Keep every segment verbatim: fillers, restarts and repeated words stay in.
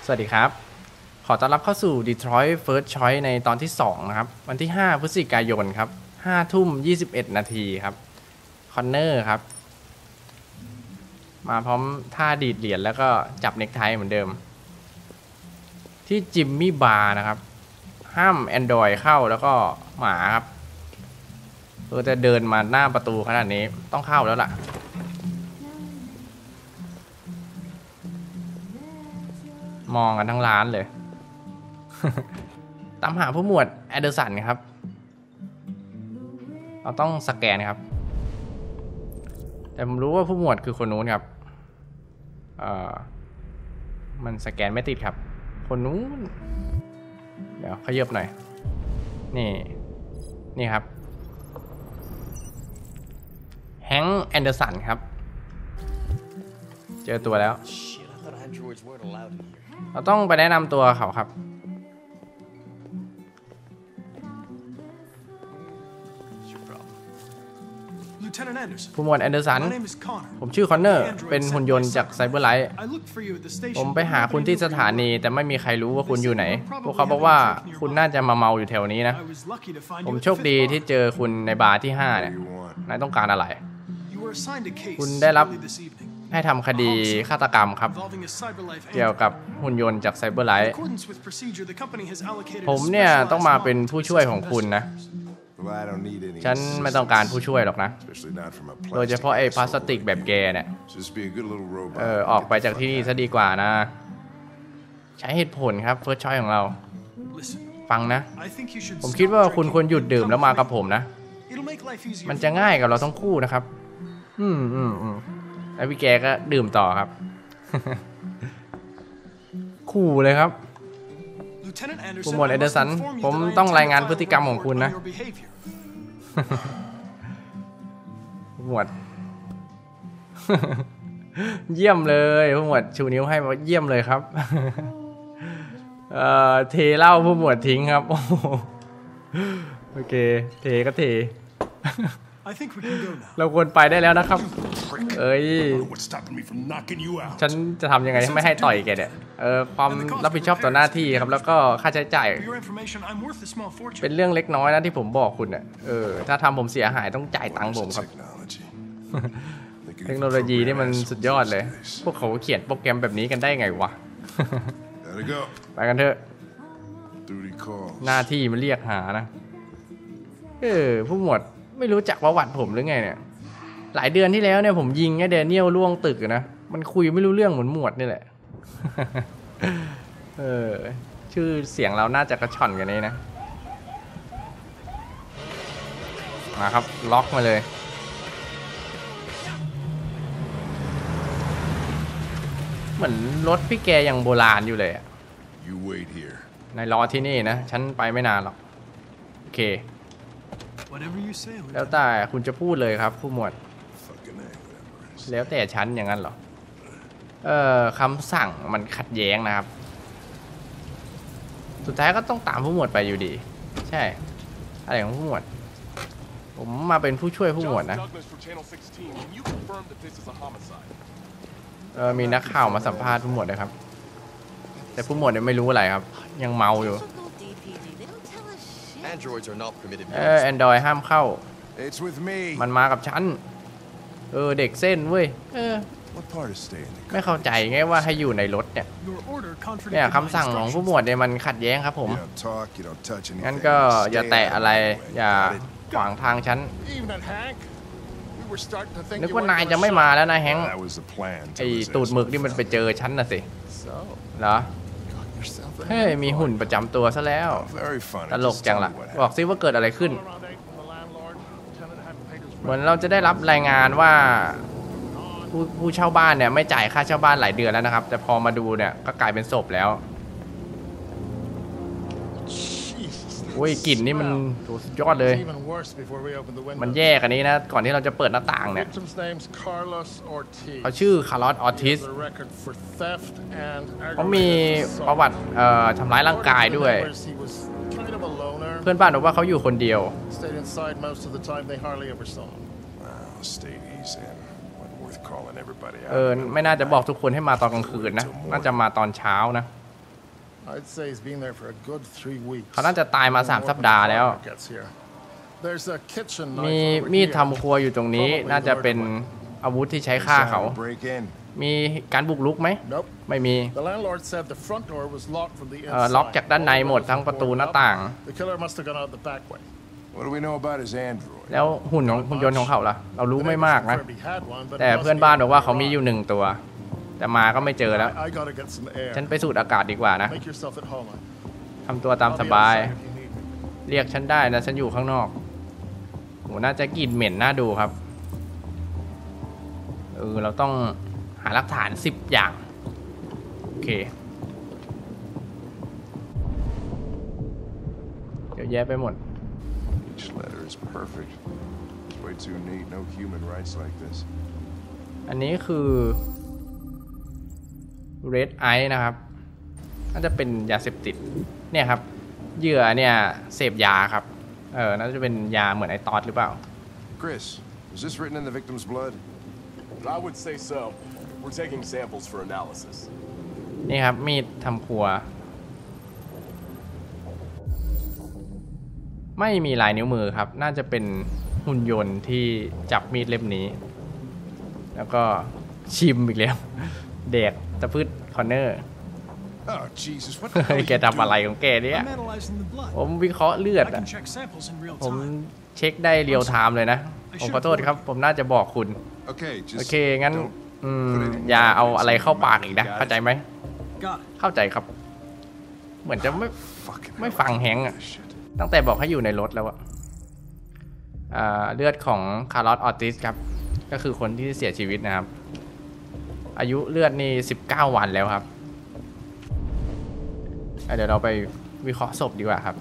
วัสดีครับขอต้อนรับเข้าสู่ Detroit First Choice ในตอนที่สองนะครับวันที่ห้าพฤศจิกายนครับห้าทุ่มยี่สิบเอ็ดนาทีครับคอนเนอร์ครับมาพร้อมท่าดีดเหรียญแล้วก็จับเน็กไทเหมือนเดิมที่จิมมี่บาร์นะครับห้าม Android เข้าแล้วก็หมาครับเออจะเดินมาหน้าประตูขนาดนี้ต้องเข้าแล้วล่ะมองกันทั้งร้านเลย ตามหาผู้หมวดแอดเดอร์สันครับเราต้องสแกนครับแต่ผมรู้ว่าผู้หมวดคือคนนู้นครับเอ่อมันสแกนไม่ติดครับคนนู้นเดี๋ยวขยับหน่อยนี่นี่ครับแฮงค์แอนเดอร์สันครับเจอตัวแล้วเราต้องไปแนะนำตัวเขาครับผู้หมวดแอนเดอร์สันผมชื่อคอนเนอร์เป็นหุ่นยนต์จากไซเบอร์ไลท์ผมไปหาคุณที่สถานีแต่ไม่มีใครรู้ว่าคุณอยู่ไหนพวกเขาบอกว่าคุณน่าจะมาเมาอยู่แถวนี้นะผมโชคดีที่เจอคุณในบาร์ที่ห้าเนี่ยนายต้องการอะไรคุณได้รับให้ทำคดีฆาตกรรมครับเกี่ยวกับหุ่นยนต์จากไซเบอร์ไลท์ผมเนี่ยต้องมาเป็นผู้ช่วยของคุณนะฉันไม่ต้องการผู้ช่วยหรอกนะโดยเฉพาะไอ้พลาสติกแบบแกเนี่ยเออออกไปจากที่นี่ซะดีกว่านะใช้เหตุผลครับเฟิร์สช้อยของเราฟังนะผมคิดว่าคุณควรหยุดดื่มแล้วมากับผมนะมันจะง่ายกับเราทั้งคู่นะครับอืมอืมอืมแล้วพี่แกก็ดื่มต่อครับ ขู่เลยครับผู้หมวดแอนเดอร์สันผมต้องรายงานพฤติกรรมของคุณนะ ผู้หมวด เยี่ยมเลยผู้หมวดชูนิ้วให้มาเยี่ยมเลยครับ เอ่อเทเหล้าผู้หมวดทิ้งครับ โอเคเทก็เท เราควรไปได้แล้วนะครับเอ้ยฉันจะทำยังไงไม่ให้ต่อยแกเนี่ยเออความรับผิดชอบต่อหน้าที่ครับแล้วก็ค่าใช้จ่ายเป็นเรื่องเล็กน้อยนะที่ผมบอกคุณเนี่ยเออถ้าทำผมเสียหายต้องจ่ายตังค์ผมครับ เทคโนโลยีนี่มันสุดยอดเลยพวกเขาเขียนโปรแกรมแบบนี้กันได้ไงวะ ไปกันเถอะหน้าที่มันเรียกหานะเออผู้หมวดไม่รู้จักประวัติผมหรือไงเนี่ยหลายเดือนที่แล้วเนี่ยผมยิงไอ้แดเนียลล่วงตึกนะมันคุยไม่รู้เรื่องเหมือนหมวดนี่แหละ เออชื่อเสียงเราน่าจะกระชอนกันนี่นะมาครับล็อกมาเลยเหมือนรถพี่แกยังโบราณอยู่เลยอะนายรอที่นี่นะฉันไปไม่นานหรอกโอเคแล้วแต่คุณจะพูดเลยครับผู้หมวดแล้วแต่ฉันอย่างนั้นเหรอเออคำสั่งมันขัดแย้งนะครับสุดท้ายก็ต้องตามผู้หมวดไปอยู่ดีใช่อะไรของผู้หมวดผมมาเป็นผู้ช่วยผู้หมวดนะเออมีนักข่าวมาสัมภาษณ์ผู้หมวดนะครับแต่ผู้หมวดเนี่ยไม่รู้อะไรครับยังเมาอยู่เออแอนดรอยห้ามเข้ามันมากับฉันเออเด็กเส้นเว้ยเออไม่เข้าใจไงว่าให้อยู่ในรถเนี่ยเนี่ยคำสั่งของผู้หมวดเนี่ยมันขัดแย้งครับผมงั้นก็อย่าแตะอะไรอย่าขวางทางฉันนึกว่านายจะไม่มาแล้วนะแฮงค์ไอตูดหมึกนี่มันไปเจอฉันน่ะสิเหรอเฮ้ยมีหุ่นประจำตัวซะแล้วตลกจังล่ะบอกซิว่าเกิดอะไรขึ้นเหมือนเราจะได้รับรายงานว่าผู้ผู้เช่าบ้านเนี่ยไม่จ่ายค่าเช่าบ้านหลายเดือนแล้วนะครับแต่พอมาดูเนี่ยก็กลายเป็นศพแล้วโอ้ยกลิ่นนี่มันสุดยอดเลยมันแย่กันนี้นะก่อนที่เราจะเปิดหน้าต่างเนี่ยเขาชื่อคาร์ลอสออทิสเขามีประวัติเอ่อทำร้ายร่างกายด้วยเพื่อนบ้านบอกว่าเขาอยู่คนเดียวเออไม่น่าจะบอกทุกคนให้มาตอนกลางคืนนะน่าจะมาตอนเช้านะเขาน่าจะตายมาสามสัปดาห์แล้วมีมีดทำครัวอยู่ตรงนี้น่าจะเป็นอาวุธที่ใช้ฆ่าเขามีการบุกรุกไหมไม่มีล็อกจากด้านในหมดทั้งประตูหน้าต่างแล้วหุ่นของหุ่นยนต์ของเขาล่ะเรารู้ไม่มากนะแต่เพื่อนบ้านบอกว่าเขามีอยู่หนึ่งตัวแต่มาก็ไม่เจอแล้วฉันไปสูดอากาศดีกว่านะทำตัวตามสบายเรียกฉันได้นะฉันอยู่ข้างนอกโหน่าจะกลิ่นเหม็นน่าดูครับเออเราต้องหาหลักฐานสิบอย่างโอเคเยอะแยะไปหมดอันนี้คือ Red Ice นะครับน่าจะเป็นยาเสพติดเนี่ยครับเหยื่อเนี่ยเสพยาครับเออน่าจะเป็นยาเหมือนไอตอสหรือเปล่า Chris, was this written in the victim's blood? I would say so. We're taking samples for analysis. นี่ครับมีดทำครัวไม่มีลายนิ้วมือครับน่าจะเป็นหุ่นยนต์ที่จับมีดเล่มนี้แล้วก็ชิมอีกแล้วเด็กตะพืชคอนเนอร์แกทำอะไรของแกเนี่ยผมวิเคราะห์เลือดอ่ะผมเช็คได้เรียลไทม์เลยนะผมขอโทษครับผมน่าจะบอกคุณโอเคงั้นอืมอย่าเอาอะไรเข้าปากอีกนะเข้าใจไหมเข้าใจครับเหมือนจะไม่ไม่ฟังแฮงอ่ะตั้งแต่บอกให้อยู่ในรถแล้วอะเลือดของคาร์ลอสออติสครับก็คือคนที่เสียชีวิตนะครับอายุเลือดนี่สิบเก้าวันแล้วครับเดี๋ยวเราไปวิเคราะห์ศพดีกว่าครับ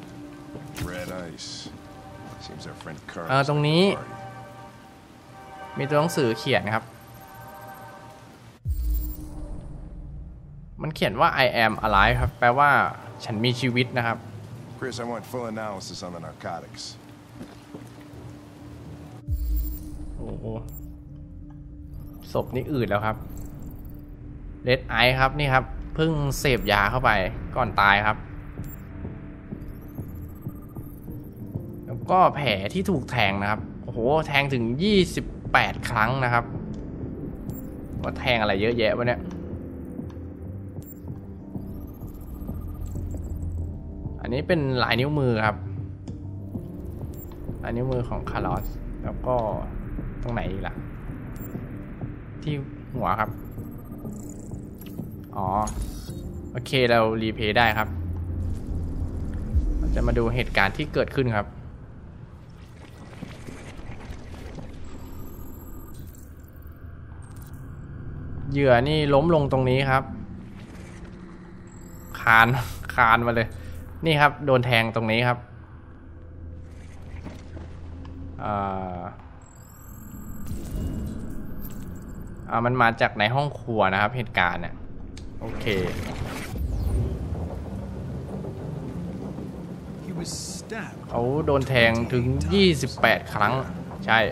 เออตรงนี้มีตัวหนังสือเขียนครับมันเขียนว่า I am alive ครับแปลว่าฉันมีชีวิตนะครับ Chris, I want full analysis on the narcotics. โอ้โหศพนี่อืดแล้วครับ Red Ice ครับนี่ครับเพิ่งเสพยาเข้าไปก่อนตายครับแล้วก็แผลที่ถูกแทงนะครับโอ้โหแทงถึงยี่สิบแปดครั้งนะครับว่าแทงอะไรเยอะแยะวะเนี่ยอันนี้เป็นลายนิ้วมือครับลายนิ้วมือของคาร์ลอสแล้วก็ตรงไหนอีกล่ะที่หัวครับอ๋อโอเคเรารีเพย์ได้ครับเราจะมาดูเหตุการณ์ที่เกิดขึ้นครับเหยื่อนี่ล้มลงตรงนี้ครับคานคานมาเลยนี่ครับโดนแทงตรงนี้ครับอ่าอ่ามันมาจากในห้องครัวนะครับเหตุการณ์เนี่ยโอเคเขาโดนแทงถึงยี่สิบแปดครั้งใช่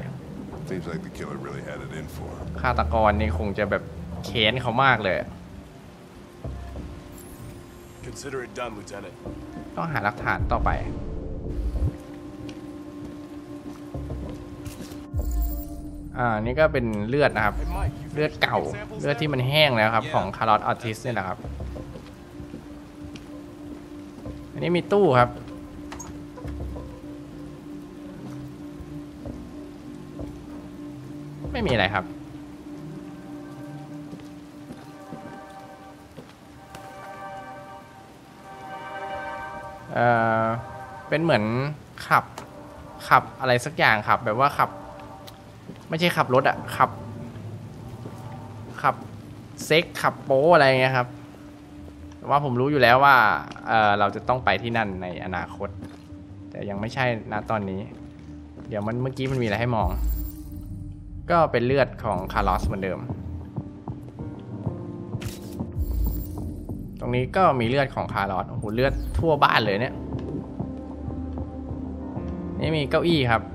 ฆาตกรนี่คงจะแบบเค้นเขามากเลยต้องหาหลักฐานต่อไปอ่านี่ก็เป็นเลือดนะครับเลือดเก่าเลือดที่มันแห้งแล้วครับของคาร์ลอสออติสนี่แหละครับอันนี้มีตู้ครับไม่มีอะไรครับเอ่อเป็นเหมือนขับขับอะไรสักอย่างขับแบบว่าขับไม่ใช่ขับรถอะขับขับเซ็กขับโป๊อะไรเงี้ยครับแต่ว่าผมรู้อยู่แล้วว่าเอ่อเราจะต้องไปที่นั่นในอนาคตแต่ยังไม่ใช่ณตอนนี้เดี๋ยวมันเมื่อกี้มันมีอะไรให้มองก็เป็นเลือดของคาร์ลอสเหมือนเดิมตรงนี้ก็มีเลือดของคาร์ลอสโอ้โหเลือดทั่วบ้านเลยเนี่ยนี่มีเก้าอี้ครับ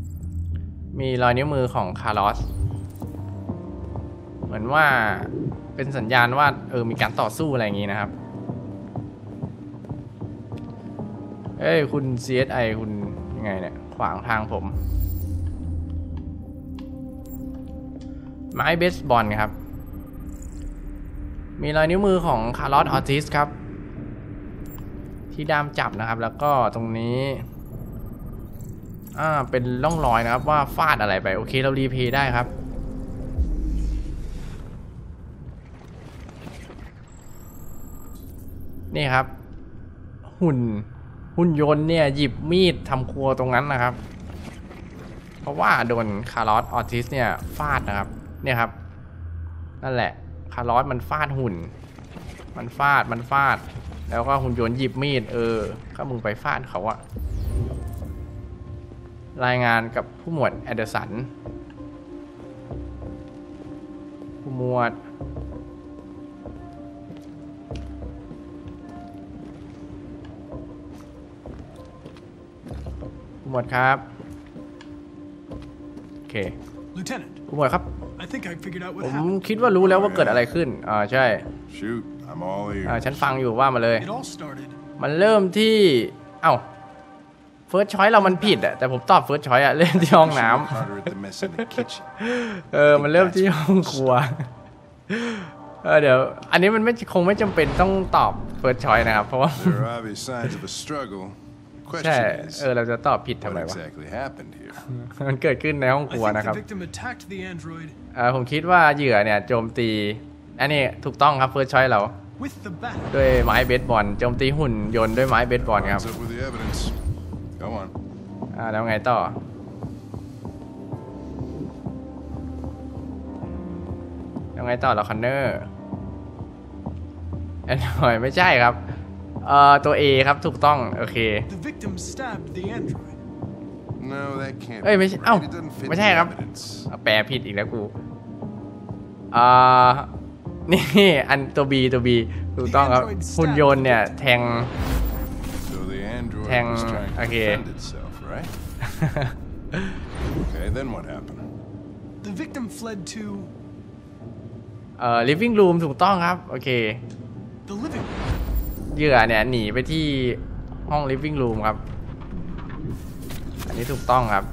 มีรอยนิ้วมือของคาร์ลอสเหมือนว่าเป็นสัญญาณว่าเออมีการต่อสู้อะไรอย่างงี้นะครับเอ้ยคุณ ซี เอส ไอ คุณยังไงเนี่ยขวางทางผมไม้เบสบอลครับมีรอยนิ้วมือของคาร์ลอสออติสครับที่ด้ามจับนะครับแล้วก็ตรงนี้อ่าเป็นร่องรอยนะครับว่าฟาดอะไรไปโอเคเรารีเพย์ได้ครับนี่ครับหุ่นหุ่นยนต์เนี่ยหยิบมีดทำครัวตรงนั้นนะครับเพราะว่าโดนคาร์ลอสออติสเนี่ยฟาดนะครับเนี่ยครับนั่นแหละคาร์ลอสมันฟาดหุ่นมันฟาดมันฟาดแล้วก็หุ่นยนต์หยิบมีดเออก็มึงไปฟาดเขาอะรายงานกับผู้หมวดแอดเดอร์สันผู้หมวดผู้หมวดครับโอเค Lieutenant ผู้หมวดครับ I think I figured out what ผม happened คิดว่ารู้แล้วว่าเกิดอะไรขึ้นอ่าใช่ Shoot, I'm all อ่า ears. ฉันฟังอยู่ว่ามาเลย It all started มันเริ่มที่เอ้าเฟิร์สช้อยเรามันผิดอะแต่ผมตอบเฟิร์สช้อยอะเริ่มที่ห้องน้ Harder at the mess in the kitchen. ำเออมันเริ่มที่ห้องครัวเออเดี๋ยวอันนี้มันไม่คงไม่จำเป็นต้องตอบเฟิร์สช้อยนะครับเพราะว่า There are obvious signs of a struggle. ใช่ Question is, เออเราจะตอบผิดทำไม what วะ exactly happened here? มันเกิดขึ้นในห้องค I รัว think นะครับ the victim attacked the android เออผมคิดว่าเหยื่อเนี่ยโจมตีอันนี้ถูกต้องครับเฟิร์สช้อยเรา with the bat ด้วยไม้เบสบอลโจมตีหุ่นยนต์ด้วยไม้เบสบอลครับ What's up with the evidence? Go on. อ่าแล้วไงต่อแล้วไงต่อเราคันเนอร์แอนดรอยไม่ใช่ครับเอ่อตัว A ครับถูกต้องโอเค the victim stabbed the android No, that can't เอ้ย be ไม่ใช่ right. เอ้า It doesn't fit ไม่ the ใช่ครับ evidence. แปลผิดอีกแล้วกูอ่านี่อันตัว B ตัว B ถูกต้องครับหุ่นยนต์เนี่ยแทง So the android Thằng- was trying to ok. defend itself, right? Okay, then what happened? the victim fled to เอ่อ living room ถูกต้องครับโอเค the living room เหยื่อเนี่ยหนีไปที่ห้อง living room ครับอันนี้ถูกต้องครับ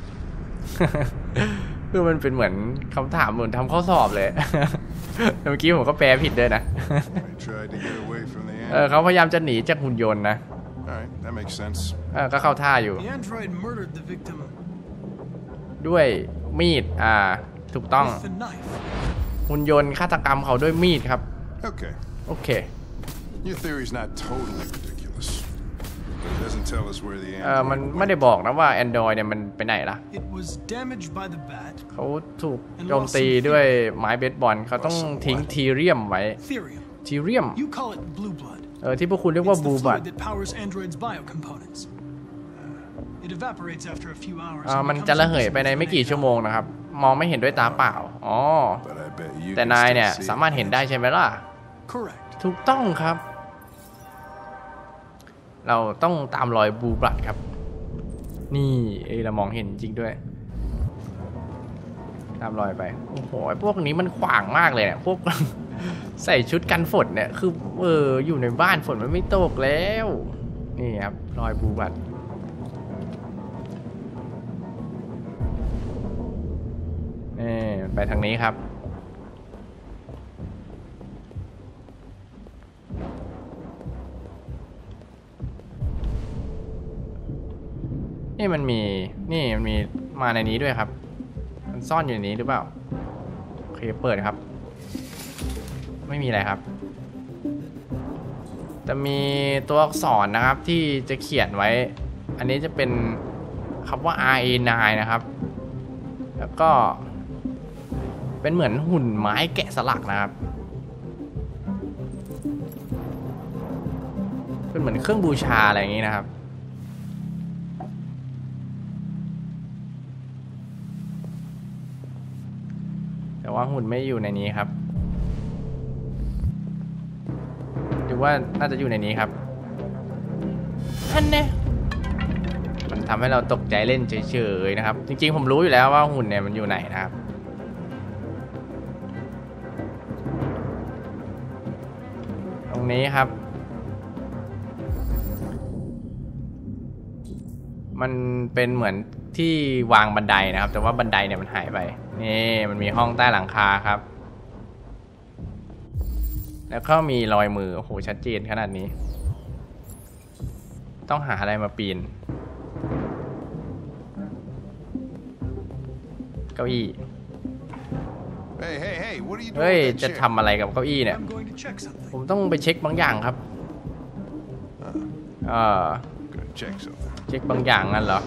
คือมันเป็นเหมือนคำถามเหมือนทำข้อสอบเลย เมื่อกี้ผมก็แปลผิดด้วยนะ They tried to get away from the เออ android. เขาพยายามจะหนีจากหุ่นยนต์นะ All right, that makes sense. เออก็เข้าท่าอยู่ the android murdered the victim ด้วยมีดอ่าถูกต้อง with the knife หุ่นยนต์ฆาตกรรมเขาด้วยมีดครับ Okay, โอเค your theory's not totally ridiculous, but it doesn't tell us where the เออ android มัน went. ไม่ได้บอกนะว่า Android เนี่ยมันไปไหนล่ะ it was damaged by the bat เขาถูกโจมตีด้วยไม้เบสบอลเขาต้องทิ้งทีเรียมไว้ therium ทีเรียม you call it blue blood เออที่พวกคุณเรียกว่า it's บู the บัต fluid that powers androids biocomponents it evaporates after a few hours อ่า and มัน becomes จะระเหยไปใน invisible ไม่ to กี่ naked ชั่วโมงนะครับ มองไม่เห็นด้วยตาเปล่าอ๋อ But I bet you แต่ can นาย still เนี่ย see สามารถเห็นได้ใช่ไหมล่ะ correct ถูกต้องครับ เราต้องตามรอยบูบัตครับ นี่เอยเรามองเห็นจริงด้วย ตามรอยไปโอ้โหไอ้พวกนี้มันขวางมากเลยเนี่ยพวก ใส่ชุดกันฝนเนี่ยคือเอออยู่ในบ้านฝนมันไม่ตกแล้วนี่ครับรอยบูบัตนี่ไปทางนี้ครับนี่มันมีนี่มันมีมาในนี้ด้วยครับมันซ่อนอยู่ในนี้หรือเปล่าโอเคเปิดครับไม่มีอะไรครับจะมีตัวอักษรนะครับที่จะเขียนไว้อันนี้จะเป็นคำว่า อาร์ เอ ไนน์ นะครับแล้วก็เป็นเหมือนหุ่นไม้แกะสลักนะครับเป็นเหมือนเครื่องบูชาอะไรอย่างนี้นะครับแต่ว่าหุ่นไม่อยู่ในนี้ครับหรือว่าน่าจะอยู่ในนี้ครับท่านเนี่ยมันทำให้เราตกใจเล่นเฉยๆนะครับจริงๆผมรู้อยู่แล้วว่าหุ่นเนี่ยมันอยู่ไหนนะครับนี้ครับมันเป็นเหมือนที่วางบันไดนะครับแต่ว่าบันไดเนี่ยมันหายไปนี่มันมีห้องใต้หลังคาครับแล้วก็มีรอยมือโอ้โหชัดเจนขนาดนี้ต้องหาอะไรมาปีนเก้าอี้เฮ้ยจะทำอะไรกับเก้าอี้เนี่ยผมต้องไปเช็คบางอย่างครับเออเช็คบางอย่างนั่นเหรอ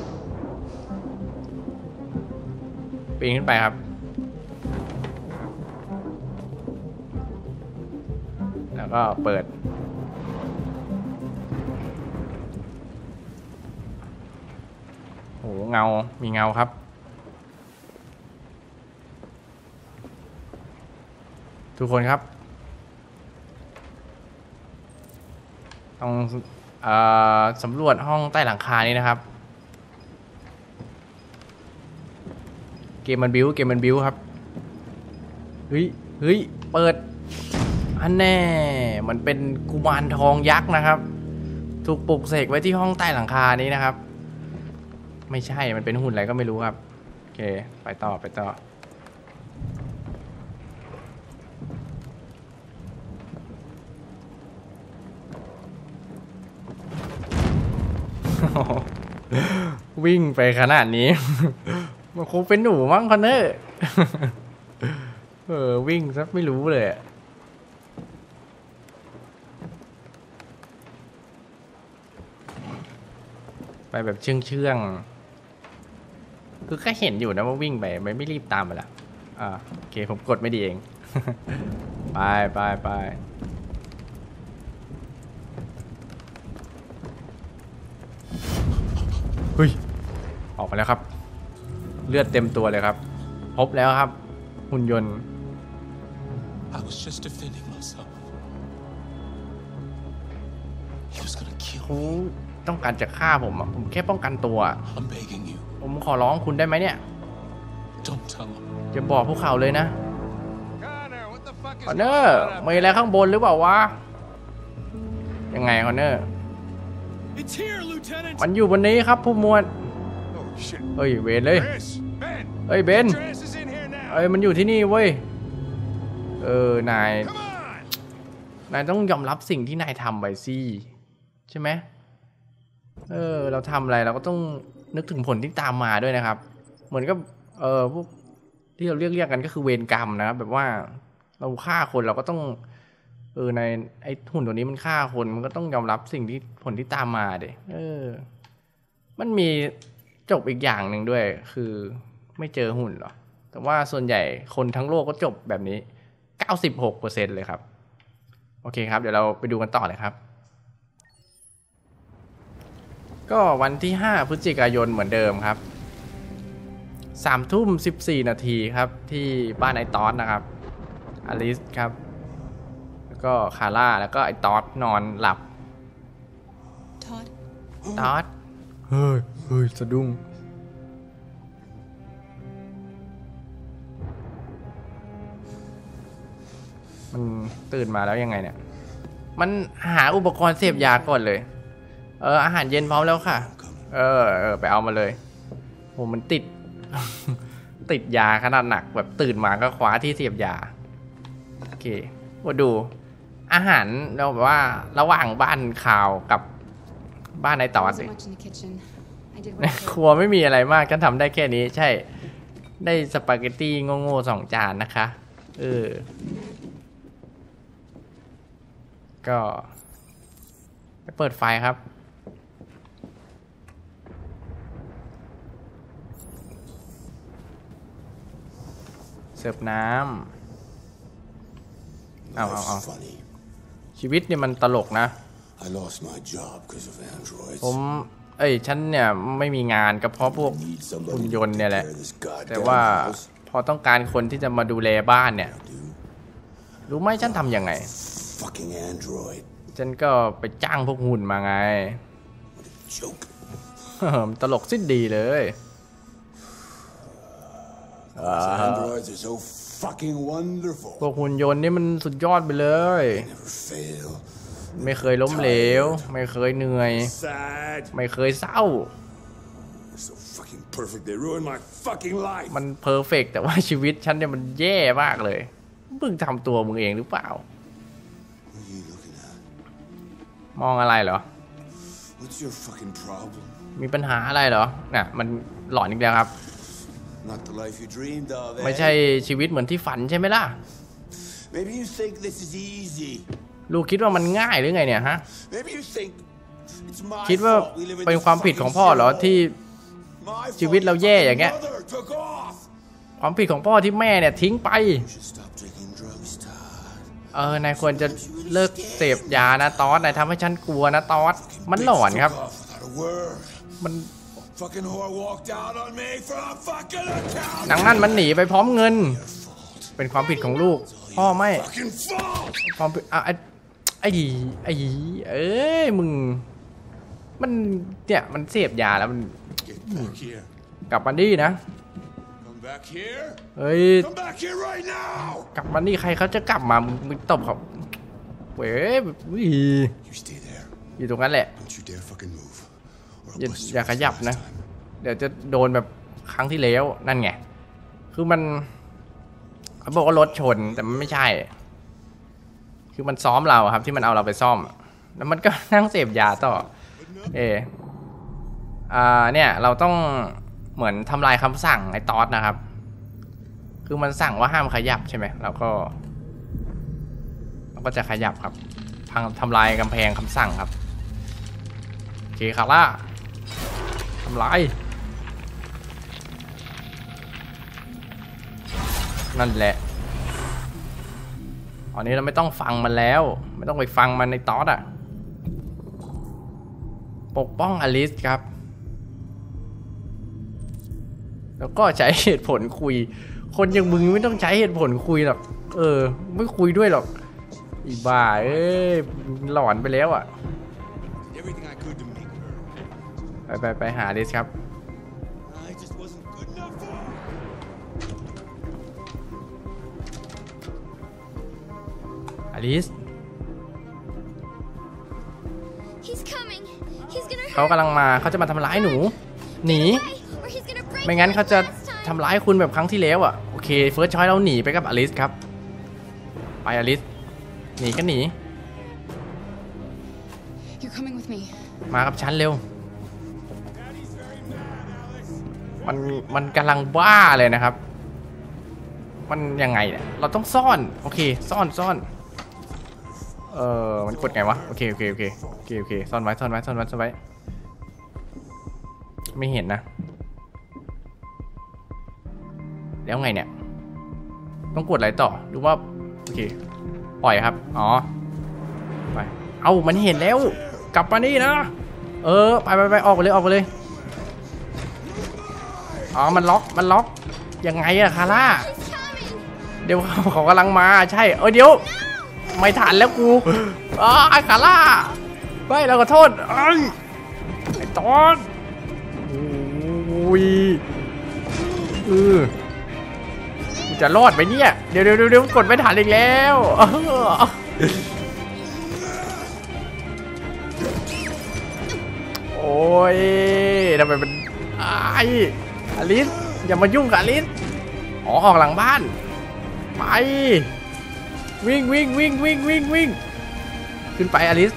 ปีนขึ้นไปครับแล้วก็เปิดโหเงามีเงาครับทุกคนครับต้องเอ่อสำรวจห้องใต้หลังคานี้นะครับเกมมันบิ้วเกมมันบิ้วครับเฮ้ยเฮ้ยเปิดอันแน่มันเป็นกุมารทองยักษ์นะครับถูกปลุกเสกไว้ที่ห้องใต้หลังคานี้นะครับไม่ใช่มันเป็นหุ่นอะไรก็ไม่รู้ครับโอเคไปต่อไปต่อวิ่งไปขนาดนี้มันคงเป็นหนูมั้งคอนเนอร์เออวิ่งซะไม่รู้เลยไปแบบเชื่องเชื่องคือก็เห็นอยู่นะว่าวิ่งไปไม่ไม่รีบตามไปละอ่าโอเคผมกดไม่ดีเอง ไปไปไปเฮ้ยออกมาแล้วครับเลือดเต็มตัวเลยครับพบแล้วครับหุ่นยนต์เขาต้องการจะฆ่าผมอ่ะผมแค่ป้องกันตัวผมขอร้องคุณได้ไหมเนี่ยจะบอกพวกเขาเลยนะคอนเนอร์มีอะไรข้างบนหรือเปล่าวะยังไงคอนเนอร์มันอยู่บนนี้ครับผู้หมวดเฮ้ยเวนเลยเฮ้ยเบนเอ้ยมันอยู่ที่นี่เว้ยเออนายนายต้องยอมรับสิ่งที่นายทำไปสิใช่ไหมเออเราทำอะไรเราก็ต้องนึกถึงผลที่ตามมาด้วยนะครับเหมือนกับเออพวกที่เราเรียกเรียกกันก็คือเวรกรรมนะครับแบบว่าเราฆ่าคนเราก็ต้องเออในไอ้หุ่นตัวนี้มันฆ่าคนมันก็ต้องยอมรับสิ่งที่ผลที่ตามมาเด็เออมันมีจบอีกอย่างหนึ่งด้วยคือไม่เจอหุ่นหรอแต่ว่าส่วนใหญ่คนทั้งโลกก็จบแบบนี้ เก้าสิบหกเปอร์เซ็นต์ เลยครับโอเคครับเดี๋ยวเราไปดูกันต่อเลยครับก็วันที่ห้าพฤศจิกายนเหมือนเดิมครับสามทุ่มสิบสี่นาทีครับที่บ้านไอตอสนะครับอลิสครับแล้วก็คาร่าแล้วก็ไอตอสนอนหลับตอสตอสเฮ้ยเฮ้ยสะดุ้งมันตื่นมาแล้วยังไงเนี่ยมันหาอุปกรณ์เสพยาก่อนเลยเอออาหารเย็นพร้อมแล้วค่ะเออเออไปเอามาเลยโหมันติด ติดยาขนาดหนักแบบตื่นมาก็คว้าที่เสพยาโอเคมาดูอาหารเราแบบว่าระหว่างบ้านข่าวกับบ้านในต่อสิครัวไม่มีอะไรมากฉันทำได้แค่นี้ใช่ได้สปาเกตตี้โง่ๆสองจานนะคะเออก็ไปเปิดไฟครับเสิร์ฟน้ำเอาเอาเอาชีวิตนี่มันตลกนะผมเอ้ยฉันเนี่ยไม่มีงานก็เพราะพวกหุ่นยนต์เนี่ยแหละแต่ว่าพอต้องการคนที่จะมาดูแลบ้านเนี่ยรู้ไหมฉันทำยังไงฉันก็ไปจ้างพวกหุ่นมาไงตลกสิ้นดีเลยพวกหุ่นยนต์นี่มันสุดยอดไปเลยไม่เคยล้มเหลวไม่เคยเหนื่อยไม่เคยเศร้ามันเพอร์เฟกต์แต่ว่าชีวิตฉันเนี่ยมันแย่มากเลยมึงทำตัวมึงเองหรือเปล่ามองอะไรเหรอมีปัญหาอะไรเหรอน่ะมันหลอนอีกแล้วครับไม่ใช่ชีวิตเหมือนที่ฝันใช่ไหมล่ะลูกคิดว่ามันง่ายหรือไงเนี่ยฮะคิดว่าเป็นความผิดของพ่อเหรอที่ชีวิตเราแย่อย่างเงี้ยความผิดของพ่อที่แม่เนี่ยทิ้งไปเออนายควรจะเลิกเสพยานะตอสนายทำให้ฉันกลัวนะตอสมันหลอนครับมันหนังนั่นมันหนีไปพร้อมเงินเป็นความผิดของลูกพ่อไม่ความผิดอ่ะไอ้ไอ้ไอ้เอ้ยมึงมันเนี่ยมันเสพยาแล้วมันกลับมาดินะเฮ้ยกลับมานี่ใครเขาจะกลับมามึงตบเขาเว้ยอยู่ตรงนั้นแหละอย่าอย่าขยับนะเดี๋ยวจะโดนแบบครั้งที่แล้วนั่นไงคือมันเขาบอกว่ารถชนแต่มันไม่ใช่คือมันซ้อมเราครับที่มันเอาเราไปซ่อมแล้วมันก็นั่งเสพยาต่อเอออ่าเนี่ยเราต้องเหมือนทำลายคำสั่งไอ้ตอสนะครับคือมันสั่งว่าห้ามขยับใช่ไหมเราก็เราก็จะขยับครับพังทำลายกำแพงคำสั่งครับโอเคครับล่ะทำลายนั่นแหละตอนนี้เราไม่ต้องฟังมันแล้วไม่ต้องไปฟังมันในตอสอะปกป้องอลิสครับแล้วก็ใช้เหตุผลคุยคนอย่างมึงไม่ต้องใช้เหตุผลคุยหรอกเออไม่คุยด้วยหรอกอีบ้าเอ้ยหลอนไปแล้วอ่ะไปไปไปหาอลิสครับอลิสเขากำลังมาเขาจะมาทำร้ายหนูหนีไม่งั้นเขาจะทำร้ายคุณแบบครั้งที่แล้วอ่ะโอเคเฟิร์สชอยเราหนีไปกับอลิสครับไปอลิสหนีก็หนีมากับฉันเร็วมันมันกำลังบ้าเลยนะครับมันยังไงเนี่ยเราต้องซ่อนโอเคซ่อนซ่อนเออมันกดไงวะโอเคโอเคโอเคโอเคโอเคซ่อนไว้ซ่อนไว้ซ่อนไว้ซ่อนไว้ไม่เห็นนะแล้วไงเนี่ยต้องกดอะไรต่อดูว่าโอเคปล่อยครับอ๋อไปเอามันเห็นแล้วกลับมานี่นะเออไปไปไปออกไปเลยออกไปเลยอ๋อมันล็อกมันล็อกยังไงอะคาร่าเดี๋ยวเขากำลังมาใช่เออเดี๋ยวไม่ทันแล้วกูอ๋อคาร่าไม่เราขอโทษไอ้ไอ้ตอนอุ้ยเออจะรอดไปเนี่ยเดี๋ยวเดี๋ยวเดี๋ยวกดไม่ทันอีกแล้วโอ้ยทำไมมันไอ้อลิสอย่ามายุ่งกับอลิสอ๋อออกหลังบ้านไปวิ่งวิ่งวิ่งวิ่งวิ่งวิ่งขึ้นไปอลิส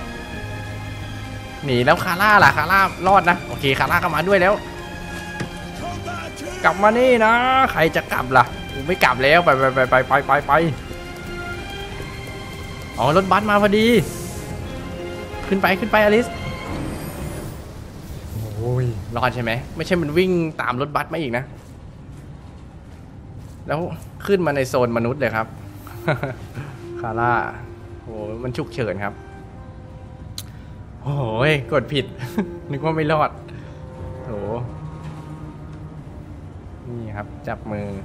หนีแล้วคาร่าล่ะคาร่ารอดนะโอเคคาร่าก็มาด้วยแล้วกลับมานี่นะใครจะกลับล่ะกูไม่กลับแล้วไปไปไปไปไปไปไปอ๋อรถบัสมาพอดีขึ้นไปขึ้นไปอลิสโอ้ยรอดใช่ไหมไม่ใช่มันวิ่งตามรถบัสมาอีกนะแล้วขึ้นมาในโซนมนุษย์เลยครับคาร่าโอ้มันฉุกเฉินครับโอ้ยกดผิดนึกว่าไม่รอดโหนี่ครับจับมือ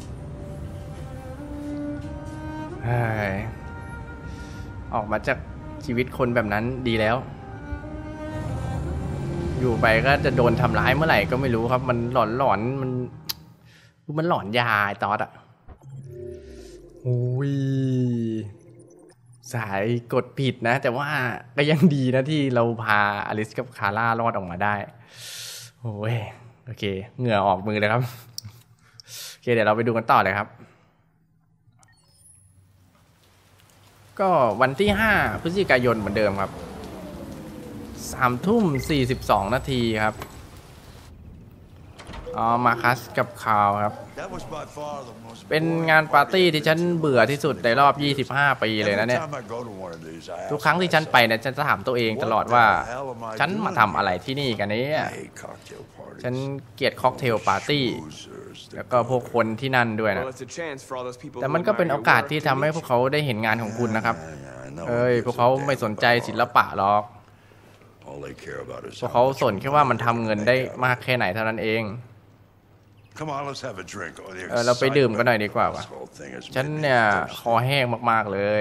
ออกมาจากชีวิตคนแบบนั้นดีแล้วอยู่ไปก็จะโดนทำร้ายเมื่อไหร่ก็ไม่รู้ครับมันหลอนหลอนมันมันหลอนยาตอดอ่ะโอ้ยสายกดผิดนะแต่ว่าก็ยังดีนะที่เราพาอลิสกับคาร่ารอดออกมาได้โอ้ยโอเคเหงื่อออกมือเลยครับโอเคเดี๋ยวเราไปดูกันต่อเลยครับก็วันที่ห้าพฤศจิกายนเหมือนเดิมครับสามทุ่มสี่สิบสองนาทีครับอ๋อมาคัสกับคาวครับเป็นงานปาร์ตี้ที่ฉันเบื่อที่สุดในรอบยี่สิบห้าปีเลยนะเนี่ยทุกครั้งที่ฉันไปเนี่ยฉันจะถามตัวเองตลอดว่าฉันมาทำอะไรที่นี่กันเนี่ยฉันเกลียดค็อกเทลปาร์ตี้แล้วก็พวกคนที่นั่นด้วยนะแต่มันก็เป็นโอกาสที่ทำให้พวกเขาได้เห็นงานของคุณนะครับเอ้ยพวกเขาไม่สนใจศิลปะหรอกพวกเขาสนแค่ว่ามันทำเงินได้มากแค่ไหนเท่านั้นเองเออเราไปดื่มกันหน่อยดีกว่าวะฉันเนี่ยคอแห้งมากๆเลย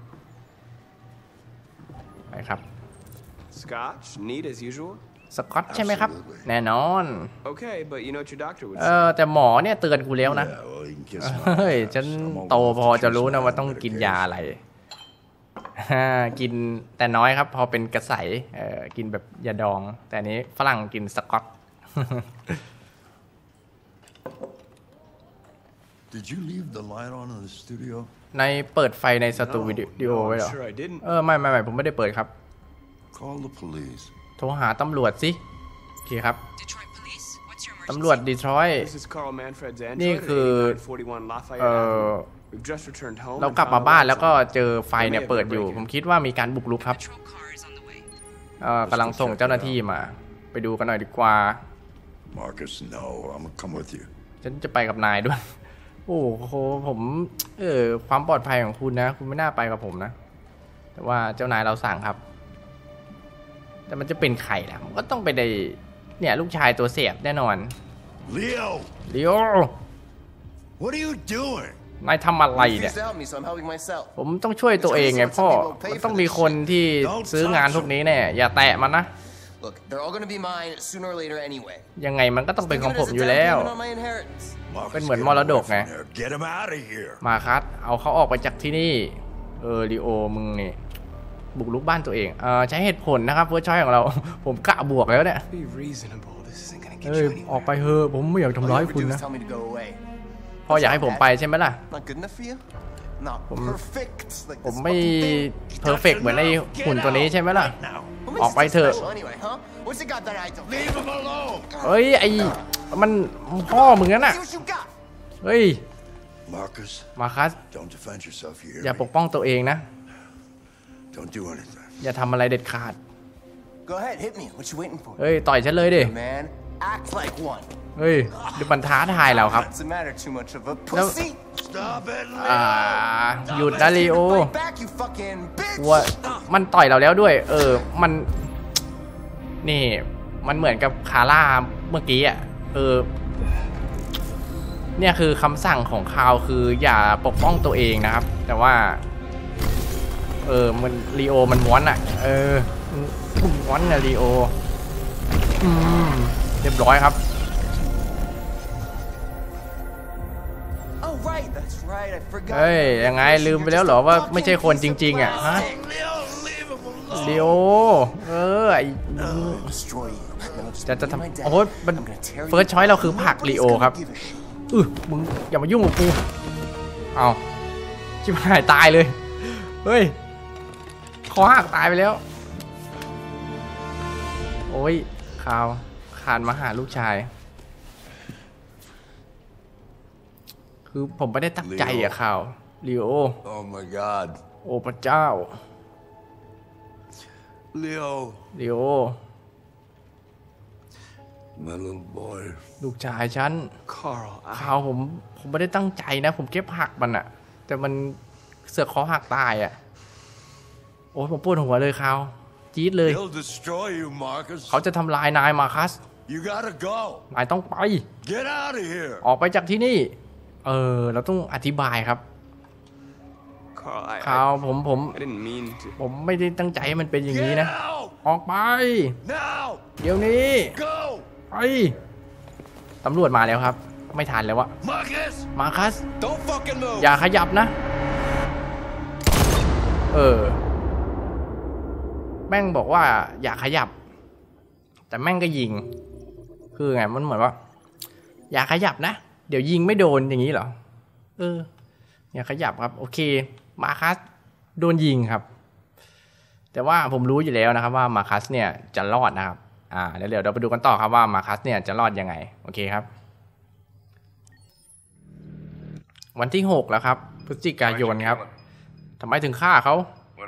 ไปครับสกอตใช่ไหมครับแน่นอนเออแต่หมอเนี่ยเตือนกูแล้วนะเฮ้ยฉันโตพอจะรู้นะว่าต้องกินยาอะไรกินแต่น้อยครับพอเป็นกระใสเออกินแบบยาดองแต่อันนี้ฝรั่งกินสกอต Did you leave the light on in the studio? ในเปิดไฟในสตูดิโอไว้เหรอเออไม่ไม่ไม่ผมไม่ได้เปิดครับ Call the police. โทรหาตำรวจสิโอเคครับตำรวจดีทรอยต์นี่คือเออเรากลับมาบ้านแล้วก็เจอไฟเนี่ยเปิดอยู่ผมคิดว่ามีการบุกรุกครับเออกำลังส่งเจ้าหน้าที่มาไปดูกันหน่อยดีกว่า Marcus, no, I'm gonna come with you. ฉันจะไปกับนายด้วยโอ้โหผมเออความปลอดภัยของคุณนะคุณไม่น่าไปกับผมนะแต่ว่าเจ้านายเราสั่งครับแต่มันจะเป็นใครล่ะมันก็ต้องไปในเนี่ยลูกชายตัวเสียบแน่นอน Leo Leo What are you doing นายทำอะไรเนี่ยผมต้องช่วยตัวเองไงพ่อมันต้องมีคนที่ซื้องานพวกนี้เนี่ยอย่าแตะมันนะยังไงมันก็ต้องเป็นของผมอยู่แล้วเป็นเหมือนมรดกไงมาคัสเอาเขาออกไปจากที่นี่เออลีโอมึงนี่บุกรุกบ้านตัวเองเออใช้เหตุผลนะครับเพื่อช้อยของเราผมกะบวกแล้วเนี่ยเออออกไปเถอะผมไม่อยากทำร้ายคุณนะพ่ออยากให้ผมไปใช่ไหมล่ะผมผมไม่เพอร์เฟกต์เหมือนไอ้หุ่นตัวนี้ใช่ไหมล่ะออกไปเถอะเฮ้ยไอ้มันพ่อมึงนั่นน่ะเฮ้ยมาคัสอย่าปกป้องตัวเองนะอย่าทำอะไรเด็ดขาดเฮ้ยต่อยฉันเลยดิเฮ้ยดูมันท้าทายเราครับแล้วหยุดนะลีโอว่ามันต่อยเราแล้วด้วยเออมันนี่มันเหมือนกับคาร่าเมื่อกี้อ่ะเออเนี่ยคือคำสั่งของคาวคืออย่าปกป้องตัวเองนะครับแต่ว่าเออมันลีโอมันม้วนอ่ะเออม้วนนะลีโออืมเรียบร้อยครับเฮ้ยยังไงลืมไปแล้วเหรอว่าไม่ใช่คนจริงๆอ่ะฮะลีโอเออไอจะจะทำโอ้โหมันเฟิร์สช้อยเราคือผลักลีโอครับอือมึงอย่ามายุ่งกับกูเอาชิบหายตายเลยเฮ้ยคอหักตายไปแล้วโอ้ยข่าวขานมาหาลูกชายคือผมไม่ได้ตั้งใจอะข่าวลีโอ Oh my God โอ้พระเจ้า Leo ลีโอ My little boy ลูกชายฉันข่าวผมผมไม่ได้ตั้งใจนะผมเก็บหักมันอะแต่มันเสือกคอหักตายอะโอ้ผมปวดหัวเลยข่าวจี๊ดเลยเขาจะทำลายนายมาคัสนายต้องไปออกไปจากที่นี่เออเราต้องอธิบายครับข่าวผมผมผมไม่ได้ตั้งใจให้มันเป็นอย่างนี้นะออกไปเดี๋ยวนี้ไปตำรวจมาแล้วครับไม่ทันแล้ววะมาคัสอย่าขยับนะเออแม่งบอกว่าอย่าขยับแต่แม่งก็ยิงคือไงมันเหมือนว่าอย่าขยับนะเดี๋ยวยิงไม่โดนอย่างนี้เหรอเอออย่าขยับครับโอเคมาคัสโดนยิงครับแต่ว่าผมรู้อยู่แล้วนะครับว่ามาคัสเนี่ยจะรอดนะครับอ่าเดี๋ยวเราไปดูกันต่อครับว่ามาคัสเนี่ยจะรอดยังไงโอเคครับวันที่หกแล้วครับพฤศจิกายนครับทำไมถึงฆ่าเขา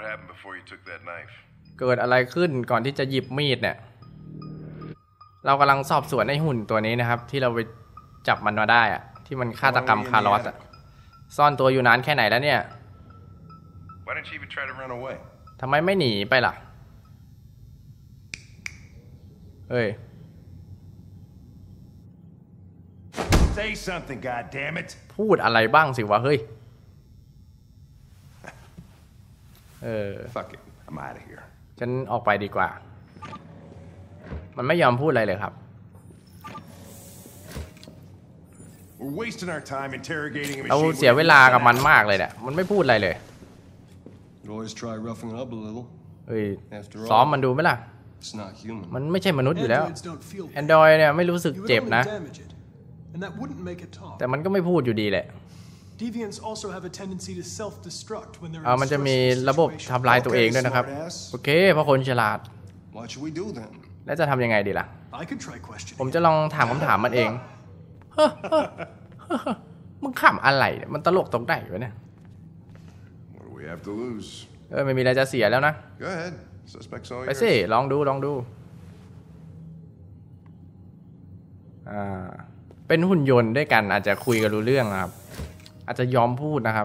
เกิดอะไรขึ้นก่อนที่จะหยิบมีดเนี่ยเรากำลังสอบสวนไอ้หุ่นตัวนี้นะครับที่เราไปจับมันมาได้อะที่มันฆาตกรรมคาร์ลอสอะซ่อนตัวอยู่นานแค่ไหนแล้วเนี่ยทำไมไม่หนีไปล่ะเฮ้ย Say something, goddammit. พูดอะไรบ้างสิวะเฮ้ยเออ Fuck it. I'm out of here. ฉันออกไปดีกว่ามันไม่ยอมพูดอะไรเลยครับ We're wasting our time interrogating a machine. เราเสียเวลากับมันมากเลยเนี่ยมันไม่พูดอะไรเลย Always try roughing it up a little. เฮ้ยซ้อมมันดูไหมล่ะ It's not human. มันไม่ใช่มนุษย์อยู่แล้ว Androids don't feel pain. Android เนี่ยไม่รู้สึก You would เจ็บ only นะ damage it, and that wouldn't make it talk. แต่มันก็ไม่พูดอยู่ดีแหละ Deviants also have a tendency to self-destruct when they're เอา in มันจะมี stressful ระบบ situations. ทำลายตัวเองด้วยนะครับโอเคเพราะคนฉลาด What should we do then? แล้วจะทำยังไงดีล่ะ I could try questioning. ผมจะลองถามคำถามมันเองเฮ้อเฮ้อเฮ้อมึงขำอะไรเนี่ยมันตลกตรงไหนวะเนี่ย What do we have to lose? เออไม่มีอะไรจะเสียแล้วนะ Go ahead. Suspect's all ไป yours. สิลองดูลองดูอ่าเป็นหุ่นยนต์ด้วยกันอาจจะคุยกันรู้เรื่องนะครับอาจจะยอมพูดนะครับ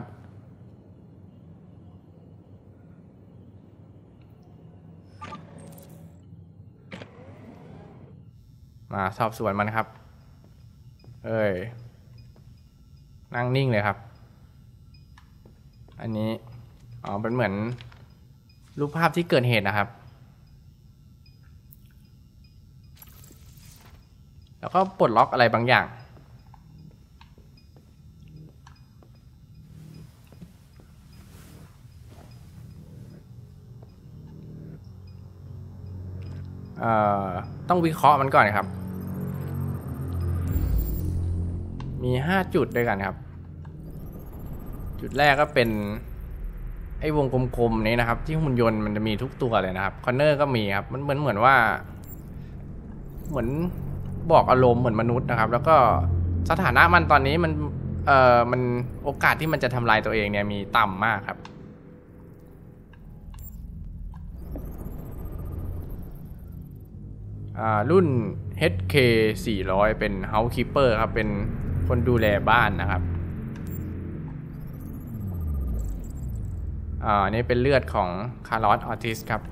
มาสอบสวนมันครับเอ้ยนั่งนิ่งเลยครับอันนี้อ๋อเป็นเหมือนรูปภาพที่เกิดเหตุนะครับแล้วก็ปลดล็อกอะไรบางอย่างเอ่อต้องวิเคราะห์มันก่อนครับมีห้าจุดด้วยกันครับจุดแรกก็เป็นไอ้วงกลมๆนี้นะครับที่หุ่นยนต์มันจะมีทุกตัวเลยนะครับคอนเนอร์ก็มีครับมันเหมือนเหมือนว่าเหมือนบอกอารมณ์เหมือนมนุษย์นะครับแล้วก็สถานะมันตอนนี้มันเอ่อมันโอกาสที่มันจะทำลายตัวเองเนี่ยมีต่ำมากครับอ่ารุ่น เอช เค สี่ร้อย เป็น Housekeeper ครับเป็นคนดูแลบ้านนะครับอ่านี่เป็นเลือดของคาร์ลอสออทิสครับ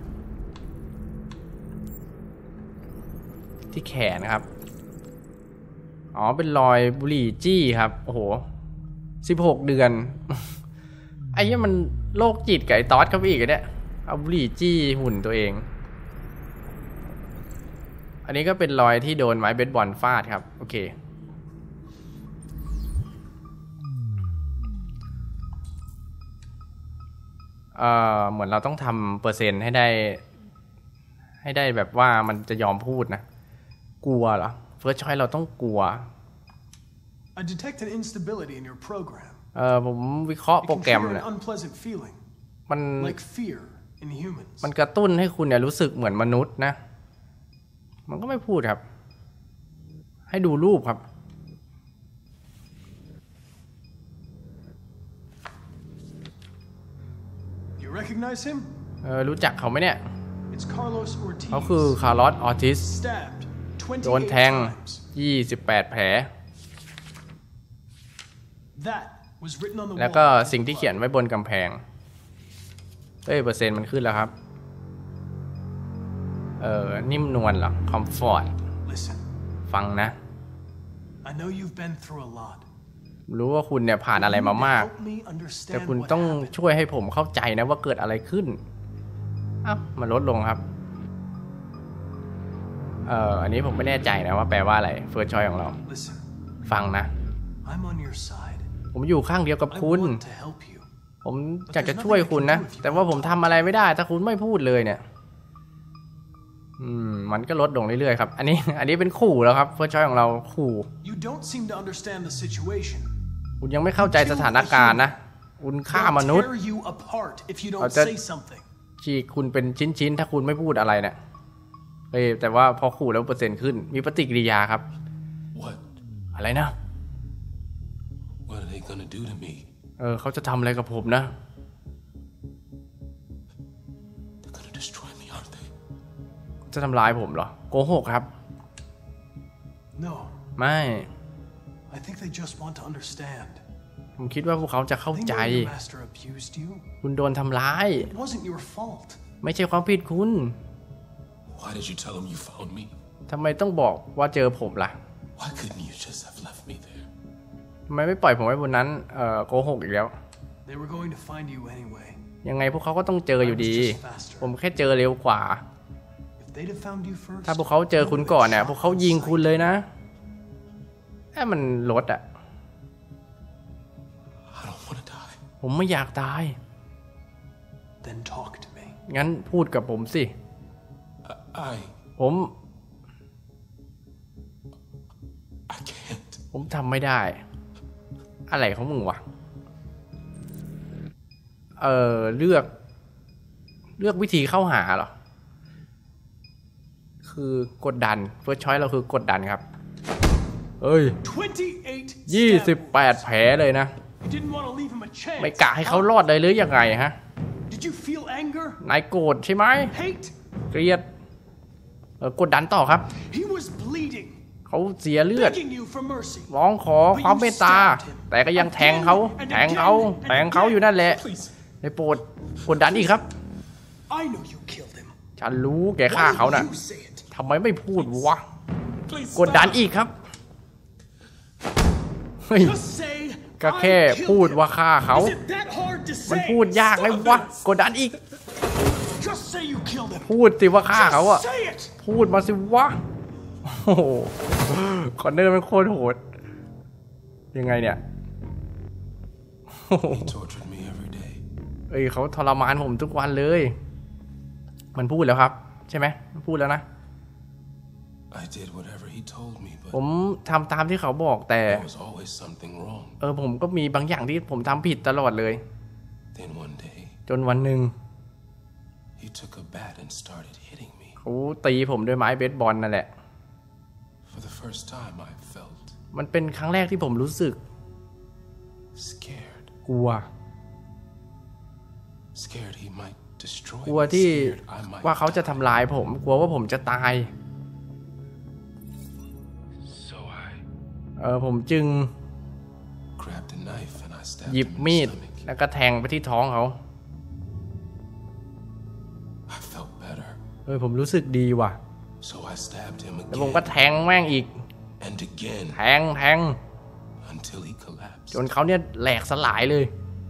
ที่แขนครับอ๋อเป็นรอยบุหรี่จี้ครับโอ้โหสิบหกเดือน ไอ้เนี่ยมันโรคจิตกับไอ้ตอสเข้าไปอีกเนี่ยเอาบุหรี่จี้หุ่นตัวเองอันนี้ก็เป็นรอยที่โดนไม้เบสบอลฟาดครับโอเคเอ่อเหมือนเราต้องทำเปอร์เซ็นต์ให้ได้ให้ได้แบบว่ามันจะยอมพูดนะกลัวเหรอเฟิร์สชอยเราต้องกลัว I detect an instability in your program. เออผมวิเคราะห์โปรแกรมเนี่ย unpleasant feeling มัน like fear in humans. มันกระตุ้นให้คุณเนี่ยรู้สึกเหมือนมนุษย์นะมันก็ไม่พูดครับให้ดูรูปครับ You recognize him? เออรู้จักเขาไหมเนี่ย It's Carlos Ortiz. เขาคือคาร์ลอสออทิส Stabbed โดน twenty-eight แทง times. ยี่สิบแปดแผล That was written on the แล้วก็ wall. สิ่งที่เขียนไว้บนกำแพงเอ้ยเปอร์เซ็นต์มันขึ้นแล้วครับเออนิ่มนวลเหรอคอมฟอร์ต Listen, ฟังนะ I know you've been through a lot. รู้ว่าคุณเนี่ยผ่านอะไรมามาก Help me แต่ understand คุณ what ต้อง happened. ช่วยให้ผมเข้าใจนะว่าเกิดอะไรขึ้นอ้าวมันลดลงครับเอ่ออันนี้ผมไม่แน่ใจนะว่าแปลว่าอะไรเฟิร์สชอยของเรา Listen, ฟังนะ I'm on your side. ผมอยู่ข้างเดียวกับ I คุณ want to help you. ผมอยากจะช่วยคุณนะแต่ว่าผมทำอะไรไม่ได้ถ้าคุณไม่พูดเลยเนี่ยอืมมันก็ลดลงเรื่อยๆครับอันนี้อันนี้เป็นขู่แล้วครับเฟิร์สชอยของเราขู่คุณยังไม่เข้าใจสถานการณ์นะคุณฆ่ามนุษย์เขาจะฉีกคุณเป็นชิ้นๆถ้าคุณไม่พูดอะไรเนี่ยเฮ้ยแต่ว่าพอขู่แล้วเปอร์เซ็นต์ขึ้นมีปฏิกิริยาครับอะไรนะเออเขาจะทำอะไรกับผมนะจะทำร้ายผมเหรอโกหกครับ No ไม่ I think they just want to understand ผมคิดว่าพวกเขาจะเข้าใจคุณโดนทำร้ายไม่ใช่ความผิดคุณทำไมต้องบอกว่าเจอผมล่ะทำไมไม่ปล่อยผมไว้บนนั้นเอ่อโกหกอีกแล้วยังไงพวกเขาก็ต้องเจออยู่ดีผมแค่เจอเร็วกว่าถ้าพวกเขาเจอคุณก่อนเนี่ยพวกเขายิงคุณเลยนะแค่มันลดอ่ะผมไม่อยากตายงั้นพูดกับผมสิผมผมทำไม่ได้อะไรของมึงวะเออเลือกเลือกวิธีเข้าหาเหรอคือกดดันเฟิร์สช้อยเราคือกดดันครับเอ้ยยี่สิบแปดแผลเลยนะไม่กะให้เขารอดเลยหรือยังไงฮะนายโกรธใช่ไหมเกลียดเออกดดันต่อครับเขาเสียเลือดร้องขอความเมตตาแต่ก็ยังแทงเขาแทงเขาแทงเขาอยู่นั่นแหละในโปรดกดดันอีกครับฉันรู้แกฆ่าเขาน่ะทำไมไม่พูดวะกดดันอีกครับเฮ้ยก็แค่พูดว่าฆ่าเขามันพูดยากเลยวะกดดันอีกพูดสิว่าฆ่าเขาอะพูดมาสิวะโอ้โหคอนเนอร์มันโคตรโหดยังไงเนี่ยเอ้ยเขาทรมานผมทุกวันเลยมันพูดแล้วครับใช่ไหมมันพูดแล้วนะผมทำตามที่เขาบอกแต่เออผมก็มีบางอย่างที่ผมทำผิดตลอดเลยจนวันหนึ่งเขาตีผมด้วยไม้เบสบอลนั่นแหละมันเป็นครั้งแรกที่ผมรู้สึกกลัวกลัวที่ว่าเขาจะทำลายผมกลัวว่าผมจะตายเออผมจึงหยิบมีดแล้วก็แทงไปที่ท้องเขาเออผมรู้สึกดีว่ะแล้วผมก็แทงแม่งอีกแทงแทงจนเขาเนี่ยแหลกสลายเลย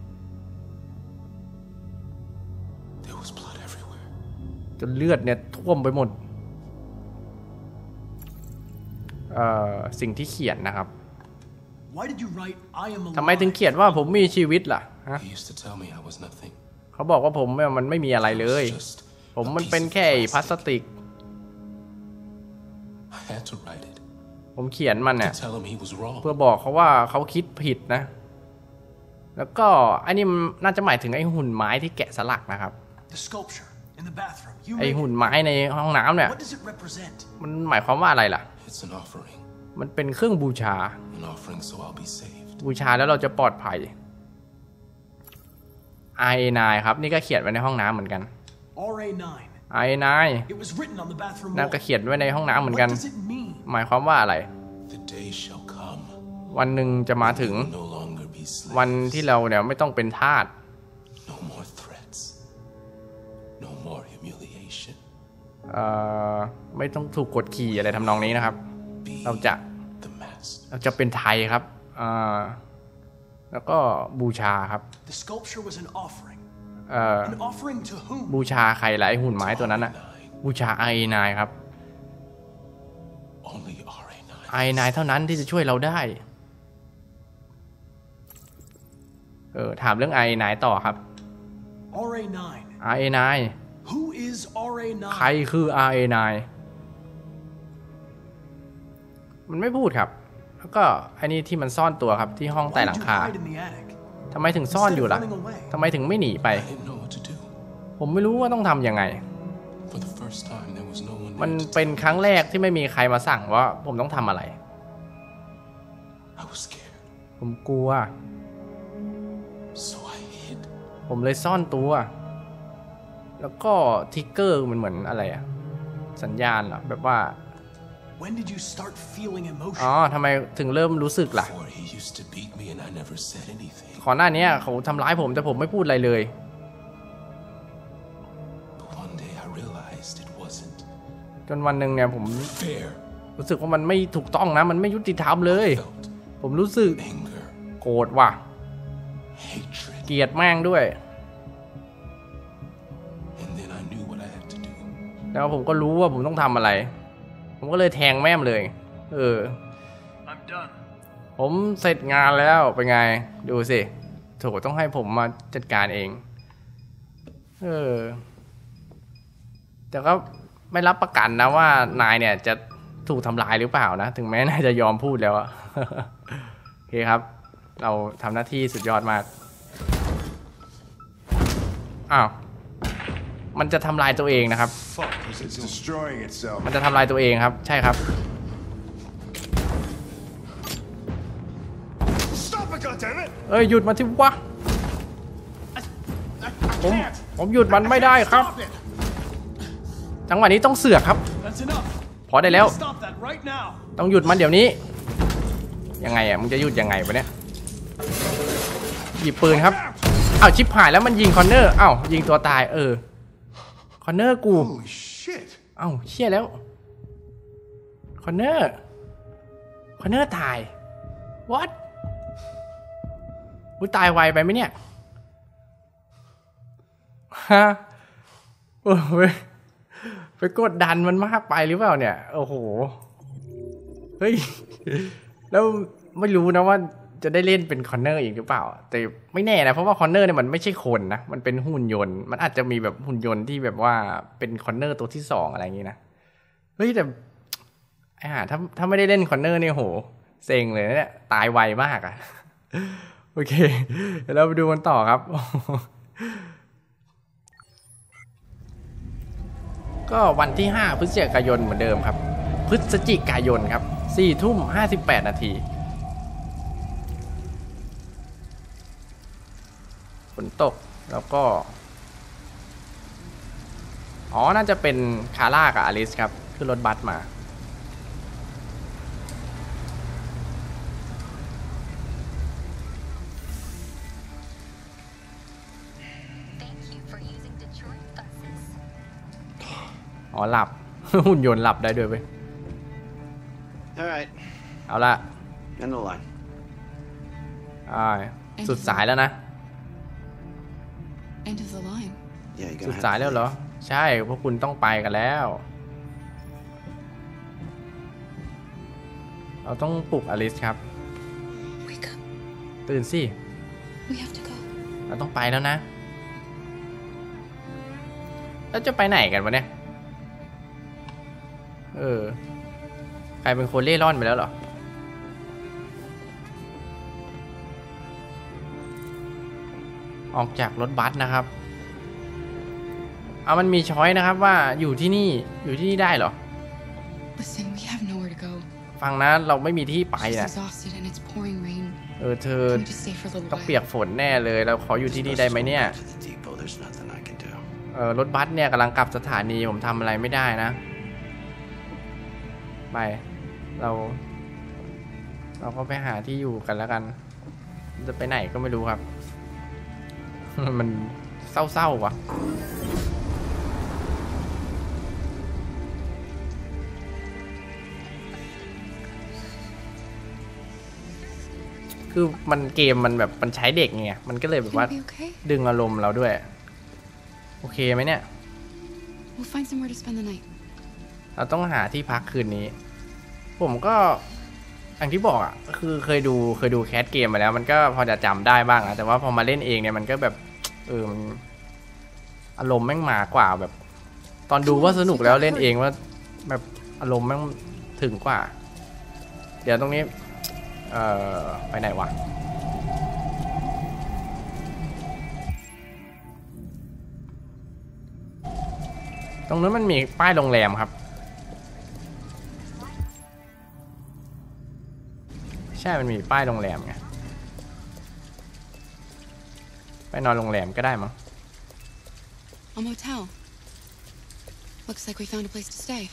จนเลือดเนี่ยท่วมไปหมดเอ่อสิ่งที่เขียนนะครับทำไมถึงเขียนว่าผมมีชีวิตล่ะฮะเขาบอกว่าผมมันไม่มีอะไรเลยผมมันเป็นแค่พลาสติกผมเขียนมันเนี่ยเพื่อบอกเขาว่าเขาคิดผิดนะแล้วก็อันนี้น่าจะหมายถึงไอ้หุ่นไม้ที่แกะสลักนะครับไอ้หุ่นไม้ในห้องน้ำเนี่ยมันหมายความว่าอะไรล่ะมันเป็นเครื่องบูชาบูชาแล้วเราจะปลอดภัย ไอ ไนน์ ครับนี่ก็เขียนไว้ในห้องน้ำเหมือนกัน ไอ ไนน์ นั่นก็เขียนไว้ในห้องน้ำเหมือนกันหมายความว่าอะไรวันหนึ่งจะมาถึงวันที่เราเนี่ยไม่ต้องเป็นทาสเอ่อไม่ต้องถูกกดขี่อะไรทำนองนี้นะครับเราจะเราจะเป็นไทยครับอ่าแล้วก็บูชาครับเอ่อบูชาใครล่ะไอ้หุ่นไม้ตัวนั้นนะบูชา ไอ ไนน์ ครับ ไอ ไนน์ เท่านั้นที่จะช่วยเราได้เออถามเรื่อง อาร์ เอ ไนน์ ต่อครับอาร์ เอ ไนน์อาร์ เอ ไนน์ Who is อาร์ เอ ไนน์ใครคือ อาร์ เอ ไนน์ มันไม่พูดครับแล้วก็อันนี้ที่มันซ่อนตัวครับที่ห้องใต้หลังคาทำไมถึงซ่อนอยู่ล่ะทำไมถึงไม่หนีไปผมไม่รู้ว่าต้องทำยังไงมันเป็นครั้งแรกที่ไม่มีใครมาสั่งว่าผมต้องทำอะไรผมกลัวผมเลยซ่อนตัวแล้วก็ทิกเกอร์มันเหมือนอะไรอะสัญญาณเหรอแบบว่าอ๋อทำไมถึงเริ่มรู้สึกล่ะก่อนหน้านี้เขาทำร้ายผมแต่ผมไม่พูดอะไรเลยจนวันหนึ่งเนี่ยผมรู้สึกว่ามันไม่ถูกต้องนะมันไม่ยุติธรรมเลยผมรู้สึกโกรธว่ะเกลียดแม่งด้วยแล้วผมก็รู้ว่าผมต้องทำอะไรผมก็เลยแทงแม่มเลยเออผมเสร็จงานแล้วเป็นไงดูสิโถต้องให้ผมมาจัดการเองเออแต่ก็ไม่รับประกันนะว่านายเนี่ยจะถูกทำลายหรือเปล่านะถึงแม้นายจะยอมพูดแล้วอะ โอเคครับเราทำหน้าที่สุดยอดมากอ้าวมันจะทำลายตัวเองนะครับมันจะทำลายตัวเองครับใช่ครับเอ้ยหยุดมาที่วะผมผมหยุดมันไม่ได้ครับจังหวะนี้ต้องเสือกครับพอได้แล้วต้องหยุดมันเดี๋ยวนี้ยังไงอ่ะมึงจะหยุดยังไงวะเนี่ยหยิบปืนครับอ้าวชิปหายแล้วมันยิงคอนเนอร์อ้าวยิงตัวตายเออคอนเนอร์กูเอ้าเชี่ยแล้วคอนเนอร์คอนเนอร์ตาย what กูตายไวไปไหมเนี่ยฮะโอ้ยไปกดดันมันมากไปหรือเปล่าเนี่ยโอ้โหเฮ้ยแล้วไม่รู้นะว่าจะได้เล่นเป็นคอนเนอร์อีกหรือเปล่าแต่ไม่แน่นะเพราะว่าคอนเนอร์เนี่ยมันไม่ใช่คนนะมันเป็นหุ่นยนต์มันอาจจะมีแบบหุ่นยนต์ที่แบบว่าเป็นคอนเนอร์ตัวที่สองอะไรอย่างงี้นะเฮ้ยแต่ไอ้ห่าถ้าถ้าไม่ได้เล่นคอนเนอร์เนี่ยโหเซ็งเลยเนี่ยตายไวมากอะโอเคเดี๋ยวเราไปดูกันต่อครับก็วันที่ห้าพฤศจิกายนเหมือนเดิมครับพฤศจิกายนครับสี่ทุ่มห้าสิบแปดนาทีฝนตกแล้วก็อ๋อน่าจะเป็นคาร่ากับอลิสครับขึ้นรถบัสมาอ๋อหลับ หุ่นยนต์หลับได้ด้วยเว้ยเอาละอ่าสุดสายแล้วนะสุดสายแล้วเหรอใช่พวกคุณต้องไปกันแล้วเราต้องปลุกอลิสครับตื่นสิเราต้องไปแล้วนะแล้วจะไปไหนกันวะเนี่ยเออใครเป็นคนเล่ร่อนไปแล้วเหรอออกจากรถบัสนะครับเอามันมีช้อยนะครับว่าอยู่ที่นี่อยู่ที่นี่ได้เหรอฟังนะเราไม่มีที่ไปนะเออเธอต้องเปียกฝนแน่เลยเราขออยู่ที่นี่ได้ไหมเนี่ยเออรถบัสเนี่ยกำลังกลับสถานีผมทำอะไรไม่ได้นะไปเราเราก็ไปหาที่อยู่กันแล้วกันจะไปไหนก็ไม่รู้ครับ มันเศร้าๆว่ะคือมันเกมมันแบบมันใช้เด็กไงมันก็เลยแบบว่าดึงอารมณ์เราด้วยโอเคไหมเนี่ยเราต้องหาที่พักคืนนี้ผมก็อย่างที่บอกอ่ะคือเคยดูเคยดูแคสเกมมาแล้วมันก็พอจะจำได้บ้างนะแต่ว่าพอมาเล่นเองเนี่ยมันก็แบบเออมันอารมณ์แม่งมากว่าแบบตอนดูว่าสนุกแล้วเล่นเองว่าแบบอารมณ์แม่งถึงกว่าเดี๋ยวตรงนี้เอ่อไปไหนวะตรงนั้นมันมีป้ายโรงแรมครับใช่มันมีป้ายโรงแรมไงไปนอนโรงแรมก็ได้มั้ง A motel. Looks like we found a place to stay.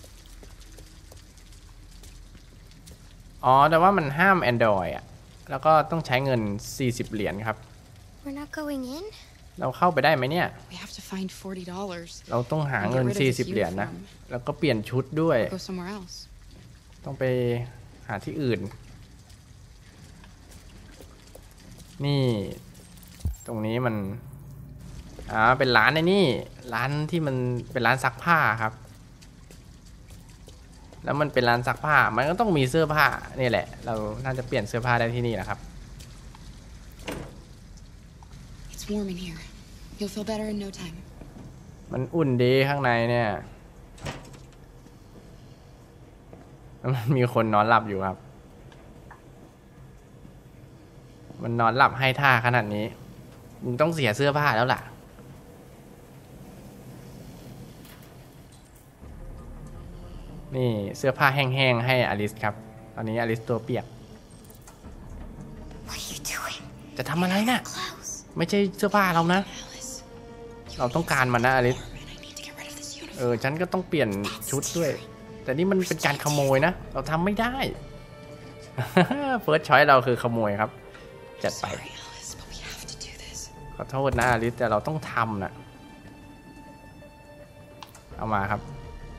อ๋อแต่ว่ามันห้าม Android อ่ะแล้วก็ต้องใช้เงินสี่สิบเหรียญครับ We're not going in? เราเข้าไปได้ไหมเนี่ย We have to find forty dollars. เราต้องหาเงินสี่สิบเหรียญนะแล้วก็เปลี่ยนชุดด้วย Go somewhere else. ต้องไปหาที่อื่นนี่ตรงนี้มันอ่าเป็นร้านไอ้นี่ร้านที่มันเป็นร้านซักผ้าครับแล้วมันเป็นร้านซักผ้ามันก็ต้องมีเสื้อผ้านี่แหละเราน่าจะเปลี่ยนเสื้อผ้าได้ที่นี่แหละครับ It's warm in here. You'll feel better in no time. มันอุ่นดีข้างในเนี่ยมันมีคนนอนหลับอยู่ครับมันนอนหลับให้ท่าขนาดนี้มึงต้องเสียเสื้อผ้าแล้วล่ะนี่เสื้อผ้าแห้งๆให้อลิสครับตอนนี้อลิสตัวเปียก What are you doing? จะทำอะไรนะ Clothes. ไม่ใช่เสื้อผ้าเรานะ Alice, เราต้องการมันนะอลิส and I need to get rid of this เอ uniform. อฉันก็ต้องเปลี่ยนชุดด้วยแต่นี่มันเป็นการขโมยนะเราทำไม่ได้ เฟิร์สช้อยเราคือขโมยครับจัดไป Sorry, Alice, but we have to do this. ขอโทษนะอลิสแต่เราต้องทำนะเอามาครับ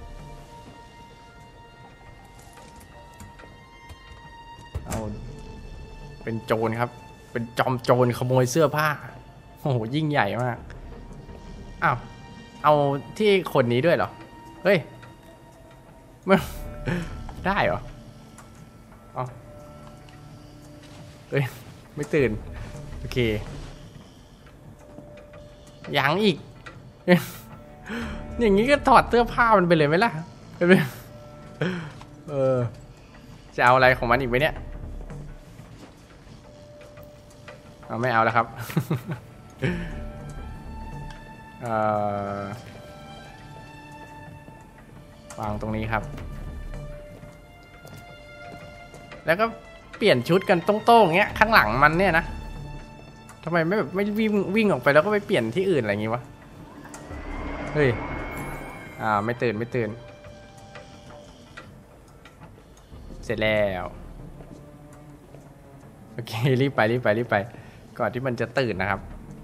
เอาเป็นโจรครับเป็นจอมโจรขโมยเสื้อผ้าโอ้โหยิ่งใหญ่มากอ้าวเอาที่คนนี้ด้วยเหรอเฮ้ยไม่ได้เหรออ๋อเฮ้ยไม่ตื่นโอเคยังอีกอย่างนี้ก็ถอดเสื้อผ้ามันไปเลยไหมล่ะเออจะเอาอะไรของมันอีกไหมเนี่ยเอาไม่เอาแล้วครับ เอ่อวางตรงนี้ครับแล้วก็เปลี่ยนชุดกันตรงๆเงี้ยข้างหลังมันเนี่ยนะทำไมไม่แบบไม่วิ่งวิ่งออกไปแล้วก็ไปเปลี่ยนที่อื่นอะไรอย่างงี้วะเฮ้ยอ่าไม่ตื่นไม่ตื่นเสร็จแล้วโอเครีบไปรีบไปรีบไปก่อนที่มันจะตื่นนะครับ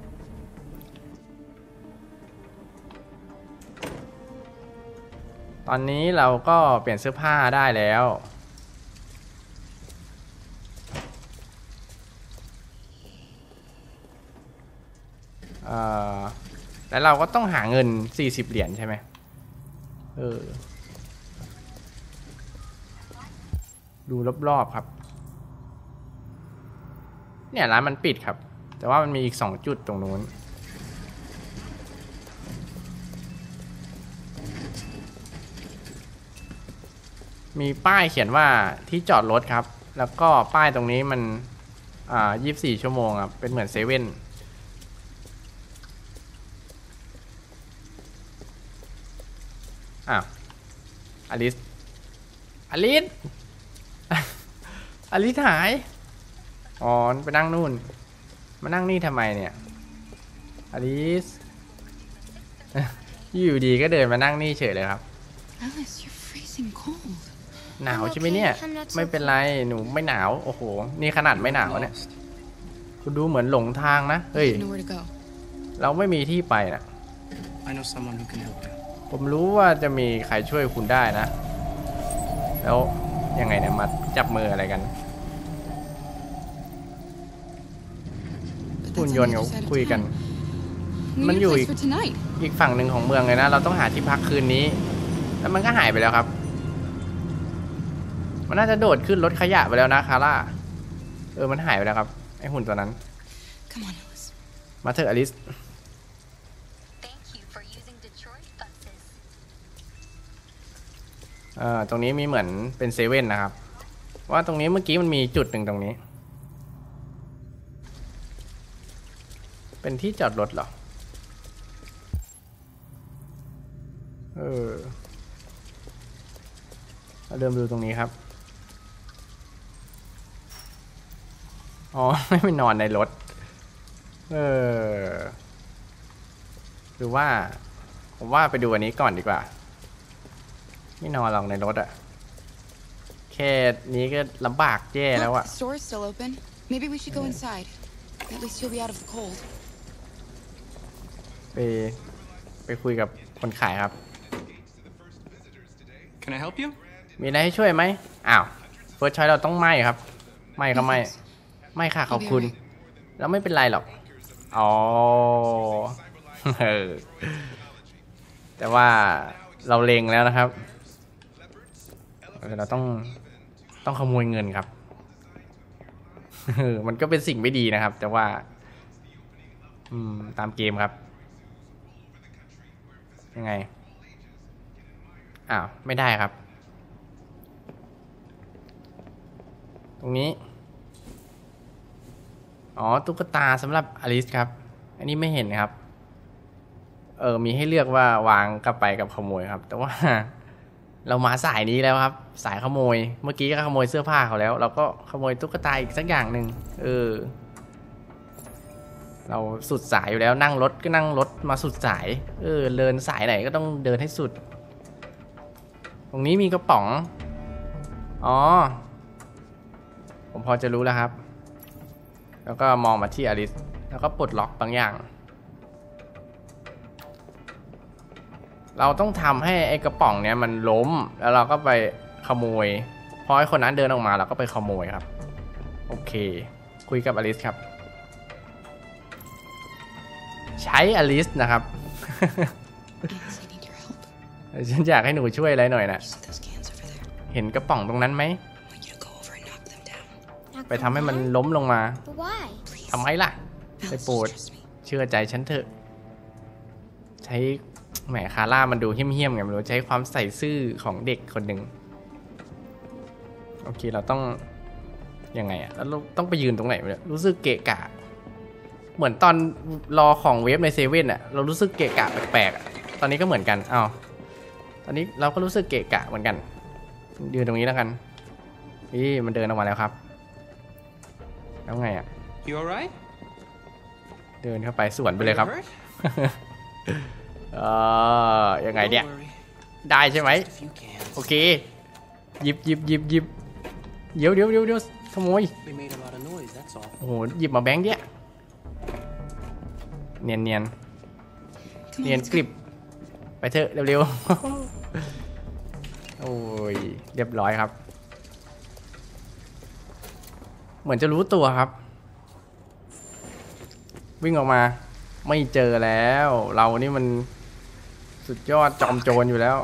ตอนนี้เราก็เปลี่ยนเสื้อผ้าได้แล้วเอ่อแล้วเราก็ต้องหาเงินสี่สิบเหรียญใช่ไหมเออดูรอบๆครับเนี่ยร้านมันปิดครับแต่ว่ามันมีอีกสองจุดตรงนู้นมีป้ายเขียนว่าที่จอดรถครับแล้วก็ป้ายตรงนี้มันอ่ายี่สิบสี่ชั่วโมงครับเป็นเหมือนเซเว่นอ้าวอลิสอลิส อลิสหายอ๋อไปนั่งนู่นมานั่งนี่ทำไมเนี่ยอลิส อยู่ดีก็เดินมานั่งนี่เฉยเลยครับ Alice, you're freezing cold. หนาวใช่ไหมเนี่ยไม่เป็นไรหนูไม่หนาวโอ้โหนี่ขนาดไม่หนาวเนี่ยคุณดูเหมือนหลงทางนะเฮ้ย You know where to go. เราไม่มีที่ไปนะ I know someone who can help you. ผมรู้ว่าจะมีใครช่วยคุณได้นะแล้วยังไงเนี่ยมาจับมืออะไรกัน But หุ่น that's ย on นต์ the เขา other side of คุยกัน town. We มัน need อยู่ a อีก place for tonight. อีกฝั่งหนึ่งของเมืองเลยนะเราต้องหาที่พักคืนนี้แล้วมันก็หายไปแล้วครับ มมันน่าจะโดดขึ้นรถขยะไปแล้วนะคาร่าเออมันหายไปแล้วครับไอหุ่นตัวนั้นมาเถอะอลิสเอ่อตรงนี้มีเหมือนเป็นเซเว่นนะครับว่าตรงนี้เมื่อกี้มันมีจุดหนึ่งตรงนี้เป็นที่จอดรถเหรอเออเราเดินดูตรงนี้ครับอ๋อไม่ไปนอนในรถเออหรือว่าผมว่าไปดูอันนี้ก่อนดีกว่าไม่นอนหรอกในรถอะแค่นี้ก็ลำบากแย่แล้วอะ Store is still open. Maybe we should go inside. At least you'll be out of the cold. ไปไปคุยกับคนขายครับ Can I help you? มีอะไรให้ช่วยไหมอ้าวเฟิร์สชอยเราต้องไม่ครับไม่ก็ไม่ไม่ค่ะขอบคุณแล้วไม่เป็นไรหรอกอ๋อแต่ว่าเราเลงแล้วนะครับเราต้องต้องขโมยเงินครับมันก็เป็นสิ่งไม่ดีนะครับแต่ว่าอืมตามเกมครับยังไงอ้าวไม่ได้ครับตรงนี้อ๋อตุ๊กตาสำหรับอลิสครับอันนี้ไม่เห็นครับเออมีให้เลือกว่าวางกลับไปกับขโมยครับแต่ว่าเรามาสายนี้แล้วครับสายขโมยเมื่อกี้ก็ขโมยเสื้อผ้าเขาแล้วเราก็ขโมยตุ๊กตาอีกสักอย่างหนึ่งเออเราสุดสายอยู่แล้วนั่งรถก็นั่งรถมาสุดสายเออเดินสายไหนก็ต้องเดินให้สุดตรงนี้มีกระป๋องอ๋อผมพอจะรู้แล้วครับแล้วก็มองมาที่อลิสแล้วก็ปลดล็อกบางอย่างเราต้องทำให้ไอ้กระป๋องเนี้ยมันล้มแล้วเราก็ไปขโมยพอไอ้คนนั้นเดินออกมาเราก็ไปขโมยครับโอเคคุยกับอลิสครับใช้อลิสนะครับ ฉันอยากให้หนูช่วยอะไรหน่อยนะเห็นกระป๋องตรงนั้นไหมไปทำให้มันล้มลงมาทำไมล่ะได้โปรดเชื่อใจฉันเถอะใช้แหมคาร่ามันดูเหี้ยมๆไงไม่รู้ใช้ความใส่ซื่อของเด็กคนหนึ่งโอเคเราต้องยังไงอะแล้วเราต้องไปยืนตรงไหนเนี่ยรู้สึกเกะกะเหมือนตอนรอของเวฟในเซเว่นอะเรารู้สึกเกะกะแปลกๆตอนนี้ก็เหมือนกันอ้าวตอนนี้เราก็รู้สึกเกะกะเหมือนกันยืนตรงนี้แล้วกันนี่มันเดินออกมาแล้วครับแล้วไงอะ You alright? เดินเข้าไปสวนไปเลยครับเออยังไงเนี่ยได้ใช่ไหมโอเคหยิบหยิบหยิบหยิบเดี๋ยวเดี๋ยวเดี๋ยวเดี๋ยวขโมยโอ้โหหยิบมาแบงค์เดียวเนียนเนียนเนียนกริบไปเถอะเร็วๆโอ้ยเรียบร้อยครับเหมือนจะรู้ตัวครับวิ่งออกมาไม่เจอแล้วเรานี่มันสุดยอดจอมโจรอยู่แล้ว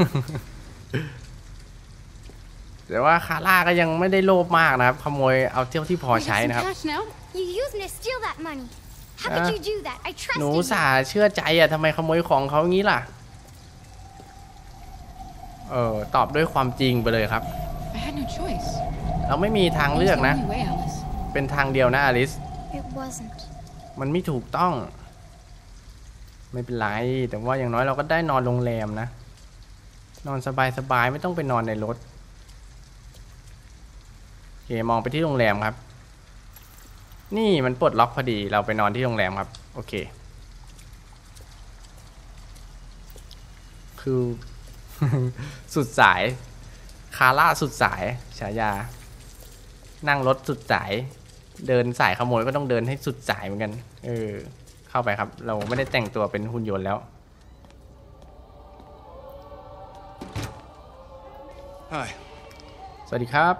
แต่ว่าคาร่าก็ยังไม่ได้โลภมากนะครับขโมยเอาเที่ยวที่พอใช้นะครับหนูสาเชื่อใจอะทำไมขโมยของเขางี้ล่ะเออตอบด้วยความจริงไปเลยครับเราไม่มีทางเลือกนะเป็นทางเดียวนะอลิสมันไม่ถูกต้องไม่เป็นไรแต่ว่าอย่างน้อยเราก็ได้นอนโรงแรมนะนอนสบายๆไม่ต้องไปนอนในรถโอเคมองไปที่โรงแรมครับนี่มันปลดล็อกพอดีเราไปนอนที่โรงแรมครับโอเคคือ สุดสายคาร่าสุดสายฉายานั่งรถสุดสายเดินสายขโมยก็ต้องเดินให้สุดสายเหมือนกันเออเข้าไปครับเราไม่ได้แต่งตัวเป็นหุ่นยนต์แล้ว Hi สวัสดีครับ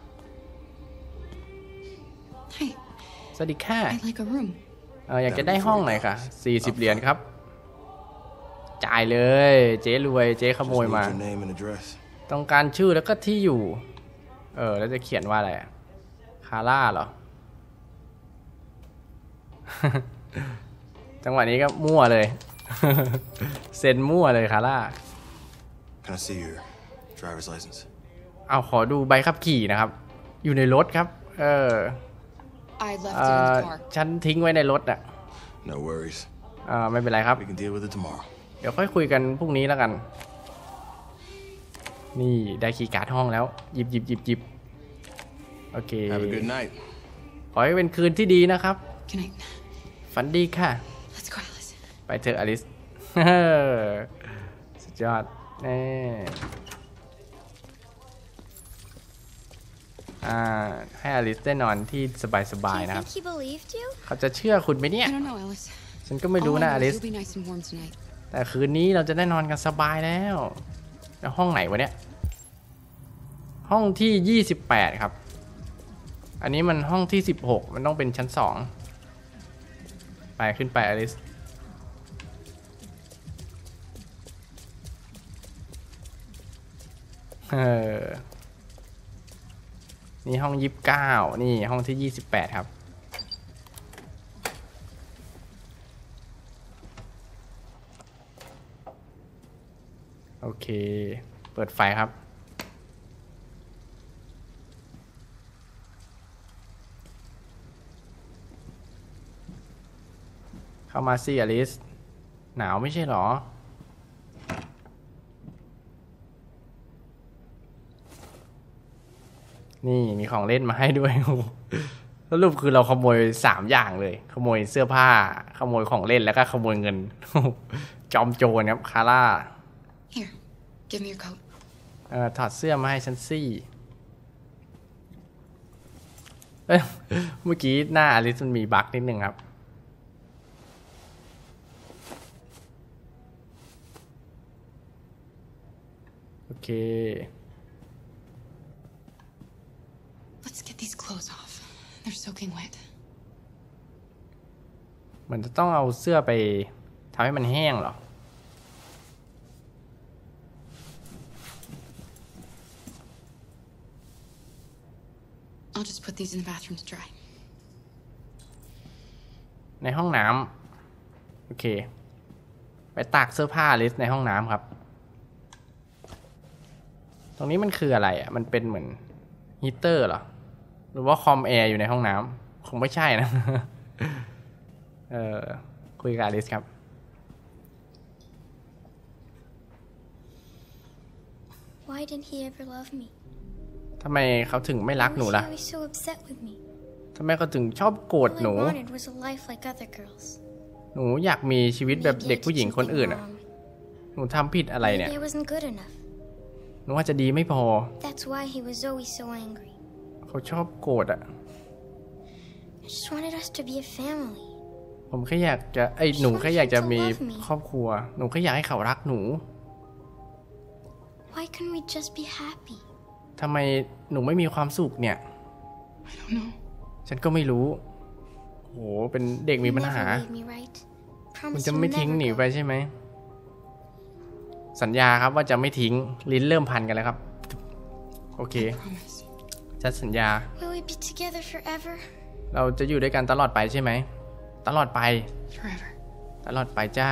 สวัสดีค่ะ like a room เอออยากจะได้ห้องหน่อยค่ะสี่สิบเหรียญครับจ่ายเลยเจ๊รวยเจ๊ขโมยมาต้องการชื่อแล้วก็ที่อยู่เออแล้วจะเขียนว่าอะไรคาร่าเหรอ จังหวะนี้ก็มั่วเลย เซ็นมั่วเลยคาร่า Can I see your driver's license? เอาขอดูใบขับขี่นะครับอยู่ในรถครับเออ I left เอ่ it in อ the car. ฉันทิ้งไว้ในรถอ่ะ No worries. อ่าไม่เป็นไรครับ We can deal with it tomorrow. เดี๋ยวค่อยคุยกันพรุ่งนี้แล้วกันนี่ได้คีย์การ์ดห้องแล้วหยิบหยิบหยิบหยิบโอเค Have a good night. ขอให้เป็นคืนที่ดีนะครับ Good night. ฝันดีค่ะ Let's go, Alice. ไปเถอะอลิส สุดยอดแน่อ่าให้อลิสได้นอนที่สบาย Do ๆ you นะครับ think he believed you? เขาจะเชื่อคุณไหมเนี่ย I don't know, Alice. ฉันก็ไม่รู้ All I นะ know อ is ลิส you'll be nice and warm tonight. แต่คืนนี้เราจะได้นอนกันสบายแล้วแล้วห้องไหนวะเนี่ยห้องที่ยี่สิบแปดครับอันนี้มันห้องที่สิบหกมันต้องเป็นชั้นสองไปขึ้นไปอลิสเออนี่ห้องยี่สิบเก้านี่ห้องที่ยี่สิบแปดครับโอเคเปิดไฟครับเข้ามาสิอลิสหนาวไม่ใช่หรอนี่มีของเล่นมาให้ด้วยสรุปคือเราขโมยสามอย่างเลยขโมยเสื้อผ้าขโมยของเล่นแล้วก็ขโมยเงิน จอมโจรครับคาร่า Here, give me your coat. เออถอดเสื้อมาให้ฉันสิเอ้ยเมื่อกี้หน้าอลิสมันมีบั๊กนิดนึงครับโอเค Let's get these clothes off. They're soaking wet. เหมือนจะต้องเอาเสื้อไปทำให้มันแห้งเหรอ I'll just put these in the bathroom to dry. ในห้องน้ำโอเคไปตากเสื้อผ้าลิสในห้องน้ำครับตรงนี้มันคืออะไรอ่ะมันเป็นเหมือนฮีเตอร์เหรอหรือว่าคอมแอร์อยู่ในห้องน้ำคงไม่ใช่นะ เออคุยกับอลิสครับ Why didn't he ever love me? ทำไมเขาถึงไม่รัก Why หนู was he ล่ะ always so upset with me? ทำไมเขาถึงชอบโกรธ All หนู I wanted was a life like other girls. หนูอยากมีชีวิตแบบ Maybe เด็ก I ผู้ did หญิงคน something อื่นอ่ะ wrong. หนูทำผิดอะไรเนี่ย Maybe I wasn't good enough. หนูอาจจะดีไม่พอ That's why he was always so angry. เขาชอบโกรธอ่ะ I just wanted us to be a family. ผมแค่อยากจะไอ้หนูแค่อยากจะมีครอบครัว หนูแค่อยากให้เขารักหนู Why couldn't we just be happy? ทำไมหนูไม่มีความสุขเนี่ย I don't know. ฉันก็ไม่รู้โหเป็นเด็กมี You ปัญ never หา leave me, right? คุณ Promise จะ you'll ไม่ทิ้ง never หนี go. ไปใช่ไหมสัญญาครับว่าจะไม่ทิ้งลิ้นเริ่มพันกันแล้วครับโอเค Promise. ฉันสัญญา Will we be together forever? เราจะอยู่ด้วยกันตลอดไปใช่ไหมตลอดไป Forever. ตลอดไปจ้า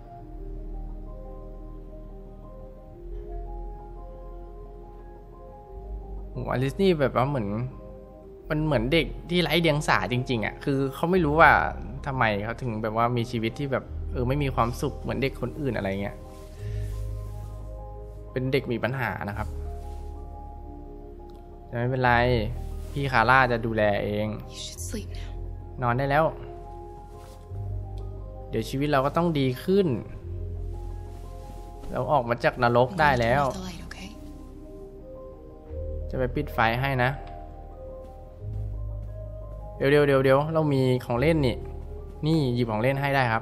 โอ้อลิสนี่แบบว่าเหมือนมันเหมือนเด็กที่ไร้เดียงสาจริงๆอ่ะคือเขาไม่รู้ว่าทำไมเขาถึงแบบว่ามีชีวิตที่แบบเออไม่มีความสุขเหมือนเด็กคนอื่นอะไรเงี้ยเป็นเด็กมีปัญหานะครับแต่ไม่เป็นไรพี่คาร่าจะดูแลเอง You should sleep now. นอนได้แล้วเดี๋ยวชีวิตเราก็ต้องดีขึ้นเราออกมาจากนรก I'm ได้ gonna turn แล้ว off the light, okay? จะไปปิดไฟให้นะเดี๋ยวเดี๋ยวเดี๋ยวเดี๋ยวเรามีของเล่นนี่นี่หยิบของเล่นให้ได้ครับ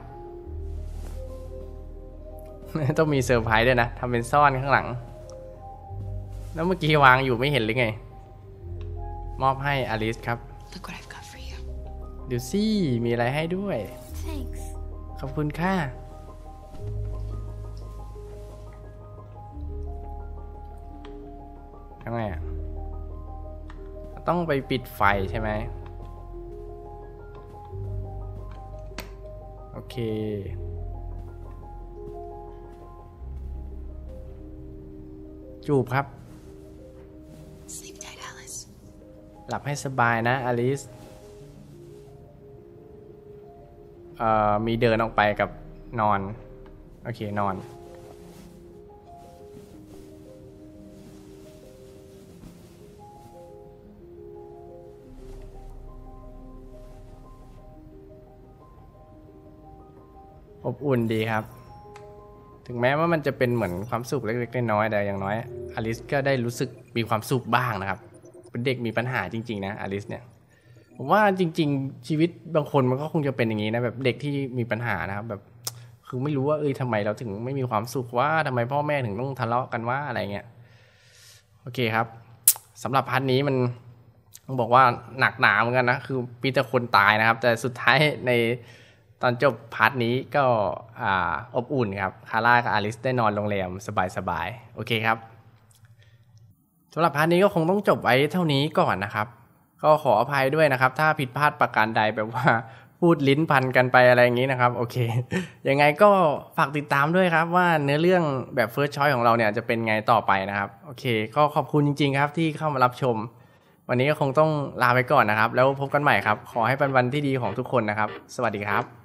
ต้องมีเซอร์ไพรส์ด้วยนะทำเป็นซ่อนข้างหลังแล้วเมื่อกี้วางอยู่ไม่เห็นหรือไงมอบให้อลิสครับ Look what I've got for you. ดูสิมีอะไรให้ด้วย Thanks. ขอบคุณค่ะทำไงอ่ะต้องไปปิดไฟใช่ไหมโอเคจูบครับ Sleep tight, Alice. หลับให้สบายนะอลิสเอ่อมีเดินออกไปกับนอนโอเคนอนอบอุ่นดีครับถึงแม้ว่ามันจะเป็นเหมือนความสุขเล็กๆน้อยๆแต่อย่างน้อยอลิสก็ได้รู้สึกมีความสุขบ้างนะครับเป็นเด็กมีปัญหาจริงๆนะอลิสเนี่ยผมว่าจริงๆชีวิตบางคนมันก็คงจะเป็นอย่างนี้นะแบบเด็กที่มีปัญหานะครับแบบคือไม่รู้ว่าเอ้ยทำไมเราถึงไม่มีความสุขว่าทำไมพ่อแม่ถึงต้องทะเลาะกันว่าอะไรเงี้ยโอเคครับสำหรับพาร์ทนี้มันต้องบอกว่าหนักหนาเหมือนกันนะคือมีแต่คนตายนะครับแต่สุดท้ายในตอนจบพาร์ทนี้ก็อ่าอบอุ่นครับคาร่ากับอลิสได้นอนโรงแรมสบายๆโอเคครับสำหรับพาร์ทนี้ก็คงต้องจบไว้เท่านี้ก่อนนะครับก็ขออภัยด้วยนะครับถ้าผิดพลาดประการใดแบบว่าพูดลิ้นพันกันไปอะไรอย่างนี้นะครับโอเคยังไงก็ฝากติดตามด้วยครับว่าเนื้อเรื่องแบบ First Choice ของเราเนี่ยจะเป็นไงต่อไปนะครับโอเคก็ขอบคุณจริงๆครับที่เข้ามารับชมวันนี้ก็คงต้องลาไปก่อนนะครับแล้วพบกันใหม่ครับขอให้เป็นวันที่ดีของทุกคนนะครับสวัสดีครับ